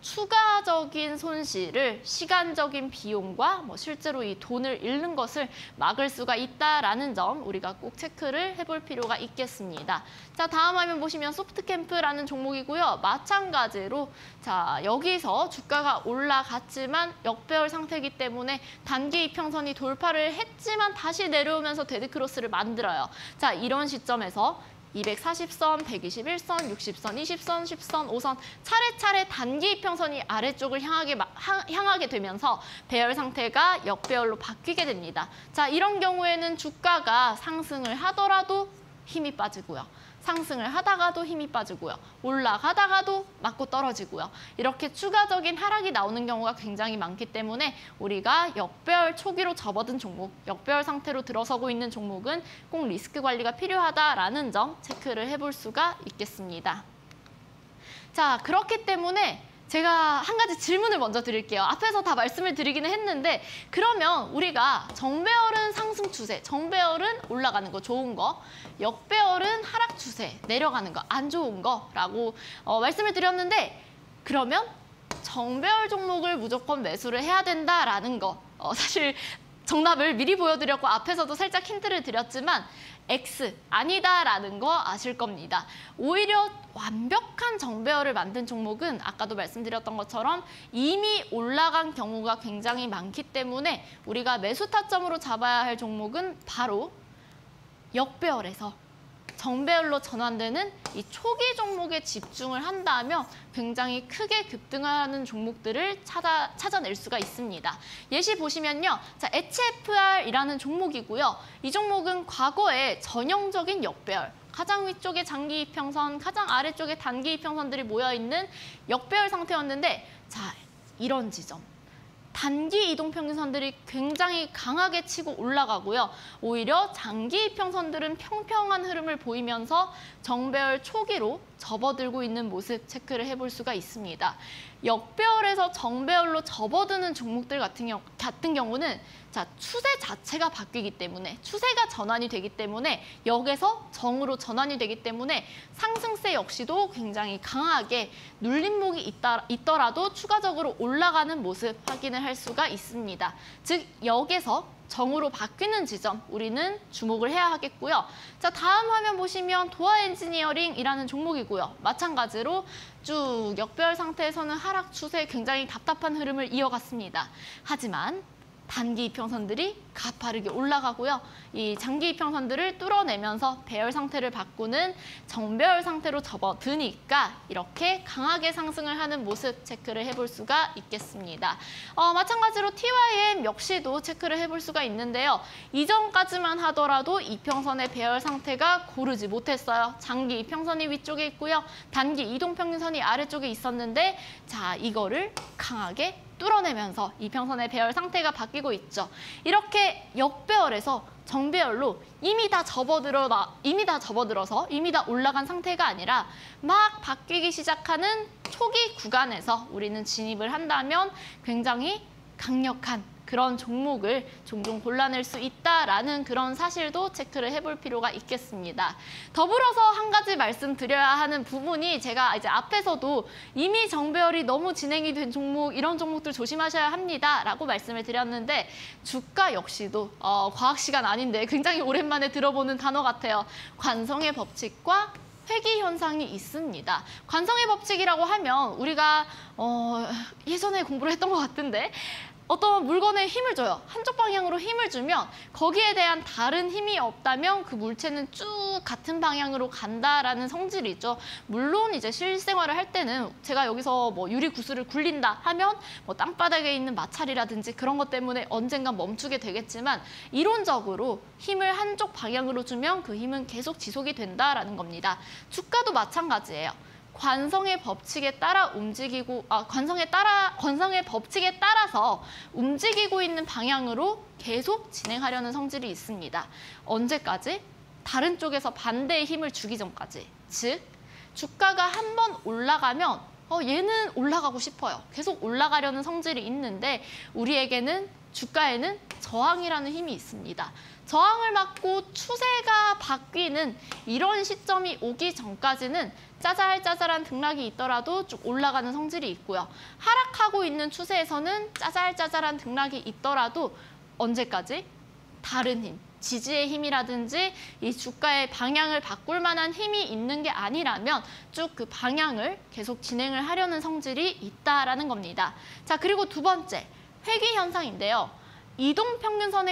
추가적인 손실을 시간적인 비용과 실제로 이 돈을 잃는 것을 막을 수가 있다라는 점 우리가 꼭 체크를 해볼 필요가 있겠습니다. 자, 다음 화면 보시면 소프트캠프라는 종목이고요. 마찬가지로 자, 여기서 주가가 올라갔지만 역배열 상태이기 때문에 단기 이평선이 돌파를 했지만 다시 내려오면서 데드크로스를 만들어요. 자, 이런 시점에서 240선, 121선, 60선, 20선, 10선, 5선 차례차례 단기 이평선이 아래쪽을 향하게 되면서 배열 상태가 역배열로 바뀌게 됩니다. 자, 이런 경우에는 주가가 상승을 하더라도 힘이 빠지고요. 상승을 하다가도 힘이 빠지고요. 올라가다가도 맞고 떨어지고요. 이렇게 추가적인 하락이 나오는 경우가 굉장히 많기 때문에 우리가 역배열 초기로 접어든 종목, 역배열 상태로 들어서고 있는 종목은 꼭 리스크 관리가 필요하다라는 점 체크를 해볼 수가 있겠습니다. 자, 그렇기 때문에 제가 한 가지 질문을 먼저 드릴게요. 앞에서 다 말씀을 드리기는 했는데 그러면 우리가 정배열은 상승 추세, 정배열은 올라가는 거 좋은 거, 역배열은 하락 추세, 내려가는 거 안 좋은 거라고 말씀을 드렸는데 그러면 정배열 종목을 무조건 매수를 해야 된다라는 거 사실 정답을 미리 보여드렸고 앞에서도 살짝 힌트를 드렸지만 X 아니다라는 거 아실 겁니다. 오히려 완벽한 정배열을 만든 종목은 아까도 말씀드렸던 것처럼 이미 올라간 경우가 굉장히 많기 때문에 우리가 매수 타점으로 잡아야 할 종목은 바로 역배열에서 정배열로 전환되는 이 초기 종목에 집중을 한다면 굉장히 크게 급등하는 종목들을 찾아낼 수가 있습니다. 예시 보시면요. 자, HFR이라는 종목이고요. 이 종목은 과거에 전형적인 역배열, 가장 위쪽에 장기 이평선, 가장 아래쪽에 단기 이평선들이 모여있는 역배열 상태였는데 자, 이런 지점. 단기 이동평균선들이 굉장히 강하게 치고 올라가고요. 오히려 장기 이평선들은 평평한 흐름을 보이면서 정배열 초기로 접어들고 있는 모습 체크를 해볼 수가 있습니다. 역배열에서 정배열로 접어드는 종목들 같은 경우는 자, 추세 자체가 바뀌기 때문에 추세가 전환이 되기 때문에 역에서 정으로 전환이 되기 때문에 상승세 역시도 굉장히 강하게 눌림목이 있더라도 추가적으로 올라가는 모습 확인을 할 수가 있습니다. 즉 역에서 정으로 바뀌는 지점 우리는 주목을 해야 하겠고요. 자, 다음 화면 보시면 도화 엔지니어링이라는 종목이고요. 마찬가지로 쭉 역배열 상태에서는 하락 추세 굉장히 답답한 흐름을 이어갔습니다. 하지만 단기 이평선들이 가파르게 올라가고요. 이 장기 이평선들을 뚫어내면서 배열 상태를 바꾸는 정배열 상태로 접어드니까 이렇게 강하게 상승을 하는 모습 체크를 해볼 수가 있겠습니다. 마찬가지로 TYM 역시도 체크를 해볼 수가 있는데요. 이전까지만 하더라도 이평선의 배열 상태가 고르지 못했어요. 장기 이평선이 위쪽에 있고요. 단기 이동평균선이 아래쪽에 있었는데 자, 이거를 강하게 뚫어내면서 이평선의 배열 상태가 바뀌고 있죠. 이렇게 역배열에서 정배열로 이미 다 접어들어서 이미 다 올라간 상태가 아니라 막 바뀌기 시작하는 초기 구간에서 우리는 진입을 한다면 굉장히 강력한 그런 종목을 종종 골라낼 수 있다라는 그런 사실도 체크를 해볼 필요가 있겠습니다. 더불어서 한 가지 말씀드려야 하는 부분이 제가 이제 앞에서도 이미 정배열이 너무 진행이 된 종목, 이런 종목들 조심하셔야 합니다라고 말씀을 드렸는데 주가 역시도 과학 시간 아닌데 굉장히 오랜만에 들어보는 단어 같아요. 관성의 법칙과 회귀 현상이 있습니다. 관성의 법칙이라고 하면 우리가 예전에 공부를 했던 것 같은데 어떤 물건에 힘을 줘요. 한쪽 방향으로 힘을 주면 거기에 대한 다른 힘이 없다면 그 물체는 쭉 같은 방향으로 간다라는 성질이 있죠. 물론 이제 실생활을 할 때는 제가 여기서 뭐 유리 구슬을 굴린다 하면 뭐 땅바닥에 있는 마찰이라든지 그런 것 때문에 언젠간 멈추게 되겠지만 이론적으로 힘을 한쪽 방향으로 주면 그 힘은 계속 지속이 된다라는 겁니다. 주가도 마찬가지예요. 관성의 법칙에 따라 관성의 법칙에 따라서 움직이고 있는 방향으로 계속 진행하려는 성질이 있습니다. 언제까지? 다른 쪽에서 반대의 힘을 주기 전까지. 즉, 주가가 한 번 올라가면 얘는 올라가고 싶어요. 계속 올라가려는 성질이 있는데 우리에게는 주가에는 저항이라는 힘이 있습니다. 저항을 맞고 추세가 바뀌는 이런 시점이 오기 전까지는 짜잘짜잘한 등락이 있더라도 쭉 올라가는 성질이 있고요. 하락하고 있는 추세에서는 짜잘짜잘한 등락이 있더라도 언제까지? 다른 힘, 지지의 힘이라든지 이 주가의 방향을 바꿀 만한 힘이 있는 게 아니라면 쭉 그 방향을 계속 진행을 하려는 성질이 있다라는 겁니다. 자, 그리고 두 번째, 회귀 현상인데요. 이동평균선의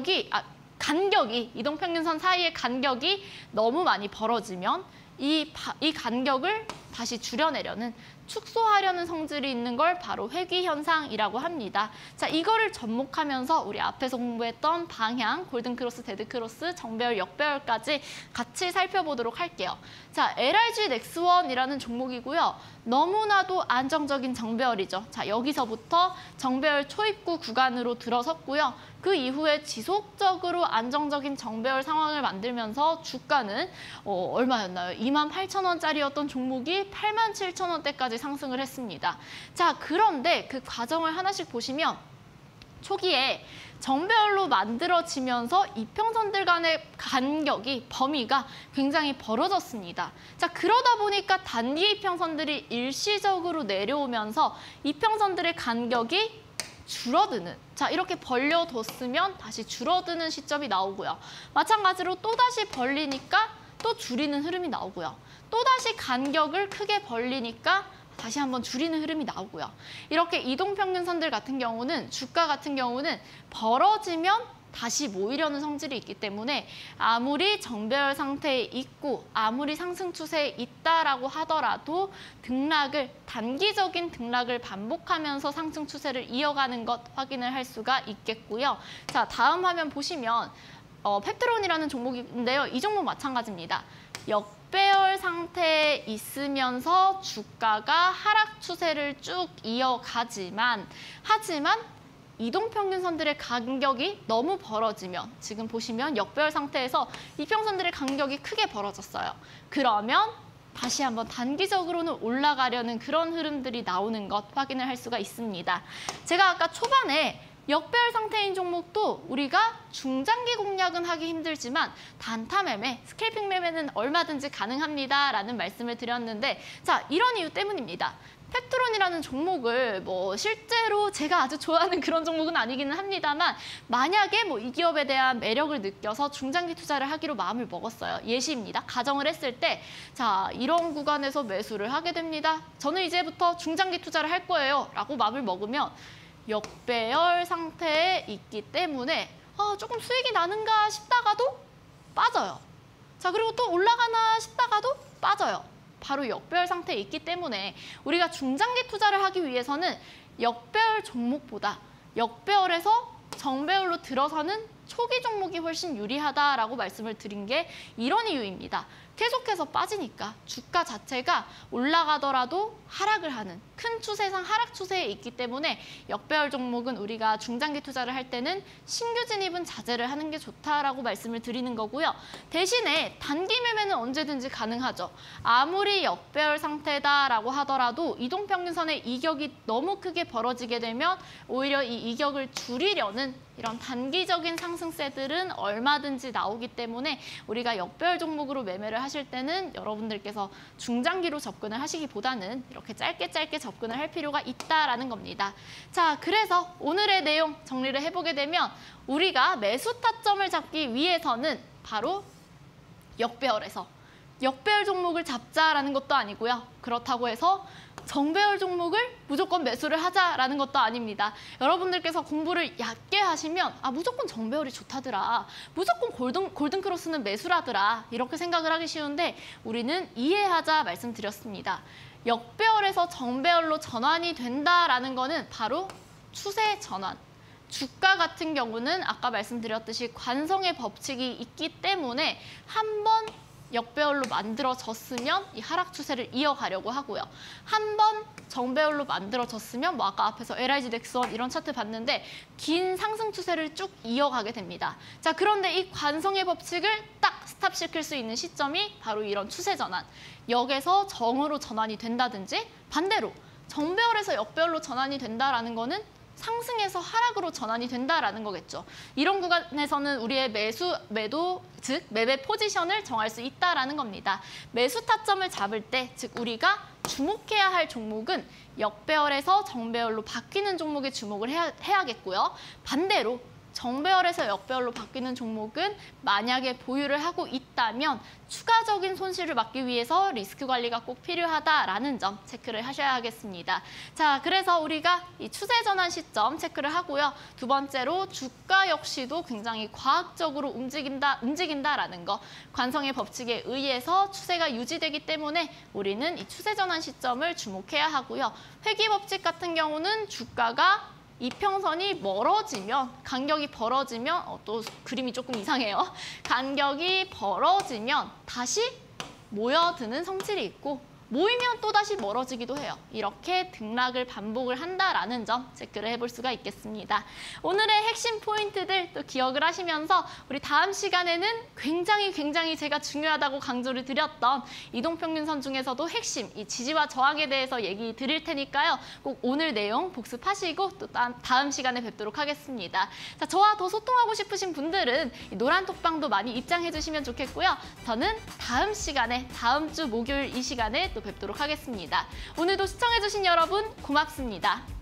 이동평균선 사이의 간격이 너무 많이 벌어지면 이 간격을 다시 줄여내려는 축소하려는 성질이 있는 걸 바로 회귀 현상이라고 합니다. 자, 이거를 접목하면서 우리 앞에서 공부했던 방향, 골든크로스, 데드크로스, 정배열, 역배열까지 같이 살펴보도록 할게요. 자, LRG 넥스1이라는 종목이고요. 너무나도 안정적인 정배열이죠. 자, 여기서부터 정배열 초입구 구간으로 들어섰고요. 그 이후에 지속적으로 안정적인 정배열 상황을 만들면서 주가는 얼마였나요? 28,000원짜리였던 종목이 87,000원대까지 상승을 했습니다. 자, 그런데 그 과정을 하나씩 보시면 초기에 정배열로 만들어지면서 이평선들 간의 간격이, 범위가 굉장히 벌어졌습니다. 자, 그러다 보니까 단기 이평선들이 일시적으로 내려오면서 이평선들의 간격이 줄어드는, 자, 이렇게 벌려뒀으면 다시 줄어드는 시점이 나오고요. 마찬가지로 또다시 벌리니까 또 줄이는 흐름이 나오고요. 또다시 간격을 크게 벌리니까 다시 한번 줄이는 흐름이 나오고요. 이렇게 이동평균선들 같은 경우는, 주가 같은 경우는 벌어지면 다시 모이려는 성질이 있기 때문에 아무리 정배열 상태에 있고 아무리 상승 추세에 있다라고 하더라도 단기적인 등락을 반복하면서 상승 추세를 이어가는 것 확인을 할 수가 있겠고요. 자, 다음 화면 보시면 펩트론이라는 종목인데요. 이 종목 마찬가지입니다. 역배열 상태에 있으면서 주가가 하락 추세를 쭉 이어가지만, 이동평균선들의 간격이 너무 벌어지면, 지금 보시면 역배열 상태에서 이평선들의 간격이 크게 벌어졌어요. 그러면 다시 한번 단기적으로는 올라가려는 그런 흐름들이 나오는 것 확인을 할 수가 있습니다. 제가 아까 초반에 역배열 상태인 종목도 우리가 중장기 공략은 하기 힘들지만 단타 매매, 스캘핑 매매는 얼마든지 가능합니다라는 말씀을 드렸는데, 자, 이런 이유 때문입니다. 펩트론이라는 종목을 실제로 제가 아주 좋아하는 그런 종목은 아니기는 합니다만, 만약에 이 기업에 대한 매력을 느껴서 중장기 투자를 하기로 마음을 먹었어요. 예시입니다. 가정을 했을 때, 자, 이런 구간에서 매수를 하게 됩니다. 저는 이제부터 중장기 투자를 할 거예요 라고 마음을 먹으면 역배열 상태에 있기 때문에 조금 수익이 나는가 싶다가도 빠져요. 자, 그리고 또 올라가나 싶다가도 빠져요. 바로 역배열 상태에 있기 때문에 우리가 중장기 투자를 하기 위해서는 역배열 종목보다 역배열에서 정배열로 들어서는 초기 종목이 훨씬 유리하다라고 말씀을 드린 게 이런 이유입니다. 계속해서 빠지니까 주가 자체가 올라가더라도 하락을 하는, 큰 추세상 하락 추세에 있기 때문에 역배열 종목은 우리가 중장기 투자를 할 때는 신규 진입은 자제를 하는 게 좋다라고 말씀을 드리는 거고요. 대신에 단기 매매는 언제든지 가능하죠. 아무리 역배열 상태다라고 하더라도 이동평균선의 이격이 너무 크게 벌어지게 되면 오히려 이 이격을 줄이려는 이런 단기적인 상승세들은 얼마든지 나오기 때문에 우리가 역배열 종목으로 매매를 하실 때는 여러분들께서 중장기로 접근을 하시기보다는 이렇게 짧게 접근을 할 필요가 있다라는 겁니다. 자, 그래서 오늘의 내용 정리를 해보게 되면 우리가 매수 타점을 잡기 위해서는 바로 역배열에서 역배열 종목을 잡자라는 것도 아니고요. 그렇다고 해서 정배열 종목을 무조건 매수를 하자라는 것도 아닙니다. 여러분들께서 공부를 얕게 하시면 무조건 정배열이 좋다더라, 무조건 골든크로스는 매수라더라 이렇게 생각을 하기 쉬운데, 우리는 이해하자 말씀드렸습니다. 역배열에서 정배열로 전환이 된다라는 거는 바로 추세 전환. 주가 같은 경우는 아까 말씀드렸듯이 관성의 법칙이 있기 때문에 한번 역배열로 만들어졌으면 이 하락 추세를 이어가려고 하고요. 한번 정배열로 만들어졌으면 아까 앞에서 LRG 넥스1 이런 차트 봤는데 긴 상승 추세를 쭉 이어가게 됩니다. 자, 그런데 이 관성의 법칙을 딱 스탑시킬 수 있는 시점이 바로 이런 추세 전환. 역에서 정으로 전환이 된다든지 반대로 정배열에서 역배열로 전환이 된다라는 거는 상승에서 하락으로 전환이 된다라는 거겠죠. 이런 구간에서는 우리의 매도, 즉 매매 포지션을 정할 수 있다라는 겁니다. 매수 타점을 잡을 때, 즉 우리가 주목해야 할 종목은 역배열에서 정배열로 바뀌는 종목에 주목을 해야겠고요. 반대로 정배열에서 역배열로 바뀌는 종목은 만약에 보유를 하고 있다면 추가적인 손실을 막기 위해서 리스크 관리가 꼭 필요하다라는 점 체크를 하셔야 하겠습니다. 자, 그래서 우리가 이 추세 전환 시점 체크를 하고요. 두 번째로 주가 역시도 굉장히 과학적으로 움직인다라는 거. 관성의 법칙에 의해서 추세가 유지되기 때문에 우리는 이 추세 전환 시점을 주목해야 하고요. 회귀 법칙 같은 경우는 주가가 이평선이 멀어지면, 간격이 벌어지면, 또 그림이 조금 이상해요. 간격이 벌어지면 다시 모여드는 성질이 있고 모이면 또다시 멀어지기도 해요. 이렇게 등락을 반복을 한다라는 점 체크를 해볼 수가 있겠습니다. 오늘의 핵심 포인트들 또 기억을 하시면서 우리 다음 시간에는 굉장히 제가 중요하다고 강조를 드렸던 이동평균선 중에서도 핵심, 이 지지와 저항에 대해서 얘기 드릴 테니까요. 꼭 오늘 내용 복습하시고 또 다음 시간에 뵙도록 하겠습니다. 자, 저와 더 소통하고 싶으신 분들은 이 노란 톡방도 많이 입장해 주시면 좋겠고요. 저는 다음 시간에, 다음 주 목요일 이 시간에 또 뵙도록 하겠습니다. 오늘도 시청해주신 여러분 고맙습니다.